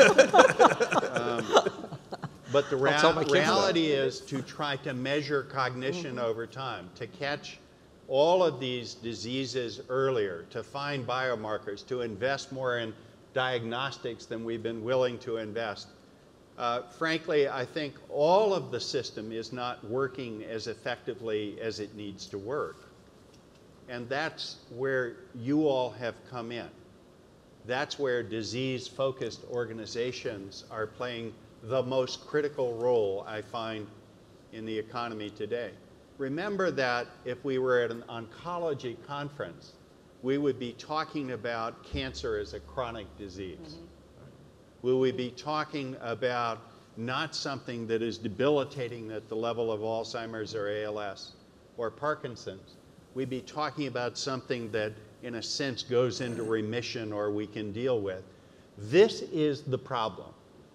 um, but the rea reality is to try to measure cognition mm-hmm. over time, to catch all of these diseases earlier, to find biomarkers, to invest more in diagnostics than we've been willing to invest. Uh, frankly, I think all of the system is not working as effectively as it needs to work. And that's where you all have come in. That's where disease-focused organizations are playing the most critical role, I find, in the economy today. Remember that if we were at an oncology conference, we would be talking about cancer as a chronic disease. Mm-hmm. We would be talking about not something that is debilitating at the level of Alzheimer's or A L S or Parkinson's. We'd be talking about something that, in a sense, goes into remission or we can deal with. This is the problem.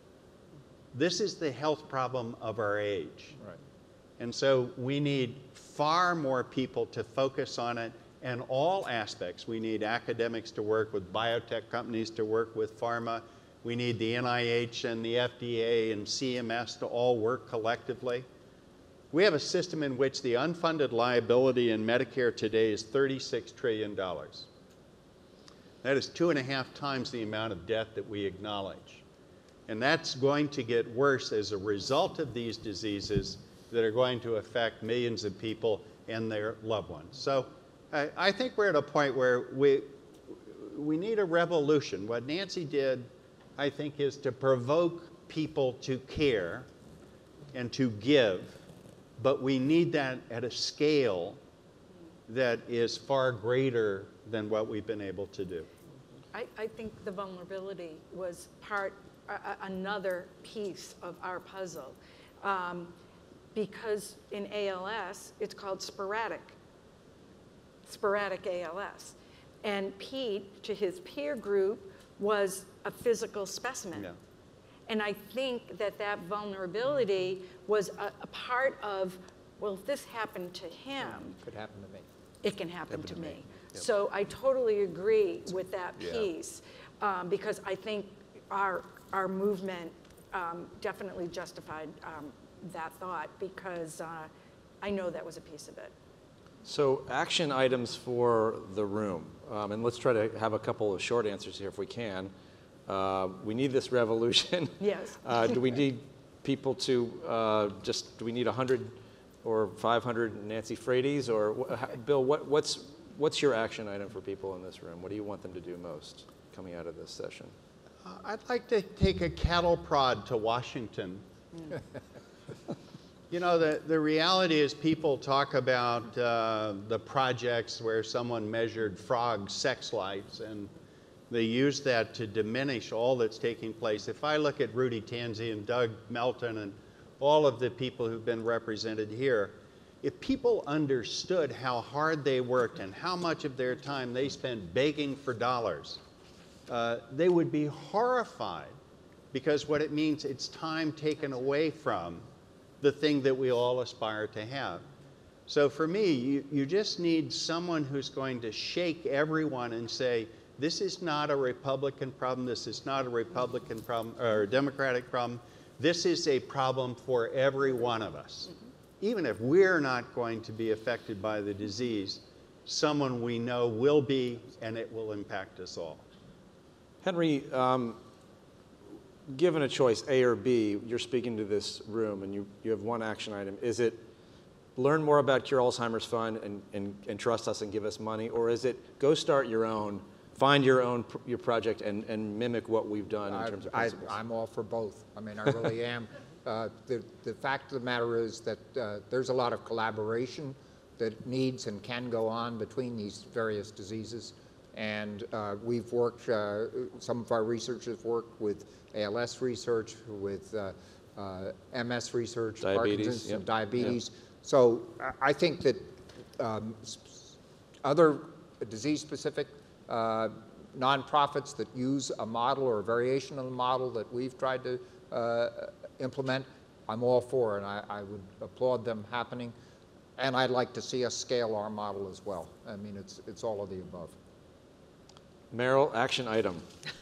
This is the health problem of our age. Right. And so we need far more people to focus on it in all aspects. We need academics to work with biotech companies, to work with pharma. We need the N I H and the F D A and C M S to all work collectively. We have a system in which the unfunded liability in Medicare today is thirty-six trillion dollars. That is two and a half times the amount of debt that we acknowledge. And that's going to get worse as a result of these diseases that are going to affect millions of people and their loved ones. So I, I think we're at a point where we, we need a revolution. What Nancy did, I think, is to provoke people to care and to give. But we need that at a scale that is far greater than what we've been able to do. I, I think the vulnerability was part, uh, another piece of our puzzle. Um, because in A L S, it's called sporadic, sporadic A L S. And Pete, to his peer group, was a physical specimen. Yeah. And I think that that vulnerability was a, a part of, well, if this happened to him, Could happen to me. it can happen to to me. me. Yep. So I totally agree with that Yeah. piece, um, because I think our, our movement um, definitely justified um, that thought, because uh, I know that was a piece of it. So action items for the room, um, and let's try to have a couple of short answers here if we can. Uh, we need this revolution. Yes. uh, do we need people to uh, just, do we need one hundred or five hundred Nancy Frates? Or, wh- how- Bill, what, what's, what's your action item for people in this room? What do you want them to do most coming out of this session? Uh, I'd like to take a cattle prod to Washington. You know, the, the reality is people talk about uh, the projects where someone measured frog sex lives, and they use that to diminish all that's taking place. If I look at Rudy Tanzi and Doug Melton and all of the people who've been represented here, if people understood how hard they worked and how much of their time they spent begging for dollars, uh, they would be horrified, because what it means, it's time taken away from the thing that we all aspire to have. So for me, you, you just need someone who's going to shake everyone and say, this is not a Republican problem, this is not a Republican problem, or a Democratic problem, this is a problem for every one of us. Even if we're not going to be affected by the disease, someone we know will be, and it will impact us all. Henry, um, given a choice, A or B, you're speaking to this room and you, you have one action item. Is it learn more about Cure Alzheimer's Fund and, and, and trust us and give us money? Or is it go start your own, find your own pr your project and, and mimic what we've done in I, terms of I, principles? I'm all for both. I mean, I really am. Uh, the, the fact of the matter is that uh, there's a lot of collaboration that needs and can go on between these various diseases. And uh, we've worked, uh, some of our researchers worked with A L S research, with uh, uh, M S research, Diabetes, Parkinson's, yep. and diabetes. So I I think that um, other disease-specific uh, nonprofits that use a model or a variation of the model that we've tried to uh, implement, I'm all for, and I, I would applaud them happening. And I'd like to see us scale our model as well. I mean, it's, it's all of the above. Meryl, action item.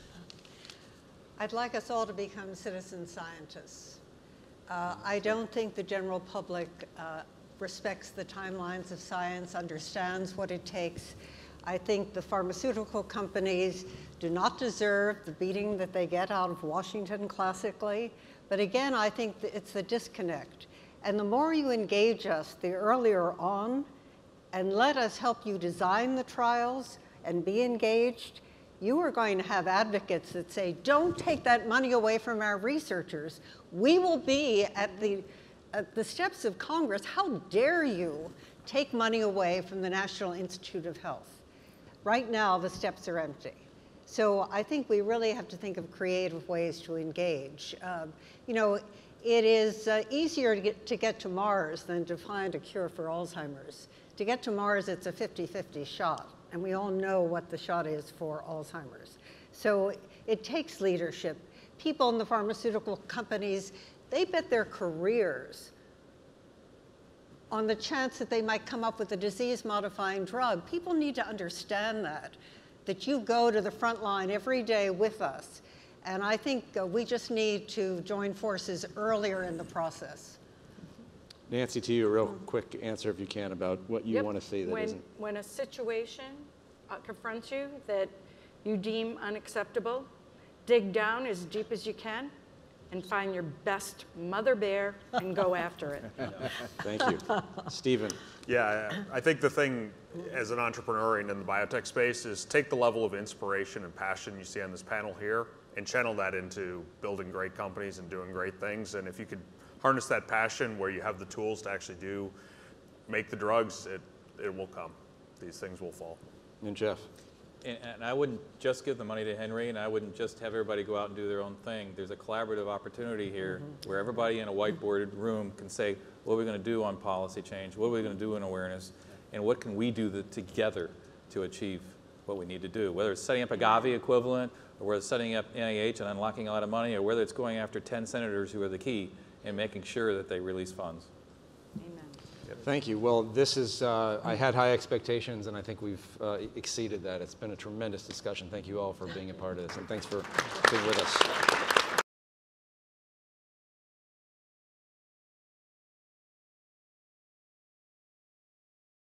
I'd like us all to become citizen scientists. Uh, I don't think the general public uh, respects the timelines of science, understands what it takes. I think the pharmaceutical companies do not deserve the beating that they get out of Washington classically. But again, I think that it's the disconnect. And the more you engage us, the earlier on, and let us help you design the trials and be engaged, you are going to have advocates that say, don't take that money away from our researchers. We will be at the, at the steps of Congress. How dare you take money away from the National Institute of Health? Right now, the steps are empty. So I think we really have to think of creative ways to engage. Um, you know, it is uh, easier to get, to get to Mars than to find a cure for Alzheimer's. To get to Mars, it's a fifty fifty shot. And we all know what the shot is for Alzheimer's. So it takes leadership. People in the pharmaceutical companies, they bet their careers on the chance that they might come up with a disease-modifying drug. People need to understand that, that you go to the front line every day with us. And I think uh, we just need to join forces earlier in the process. Nancy, to you, a real quick answer, if you can, about what you Yep. want to see that when, isn't. When a situation uh, confronts you that you deem unacceptable, dig down as deep as you can and find your best mother bear and go after it. Thank you. Stephen. Yeah, I I think the thing as an entrepreneur and in the biotech space is take the level of inspiration and passion you see on this panel here and channel that into building great companies and doing great things. And if you could harness that passion where you have the tools to actually do, make the drugs, it, it will come. These things will fall. And Jeff. And, and I wouldn't just give the money to Henry, and I wouldn't just have everybody go out and do their own thing. There's a collaborative opportunity here mm-hmm. where everybody in a whiteboarded room can say, what are we going to do on policy change? What are we going to do in awareness? And what can we do the, together to achieve what we need to do, whether it's setting up a Gavi equivalent, or whether it's setting up N I H and unlocking a lot of money, or whether it's going after ten senators who are the key and making sure that they release funds. Amen. Thank you. Well, this is, uh, I had high expectations, and I think we've uh, exceeded that. It's been a tremendous discussion. Thank you all for being a part of this, and thanks for being with us.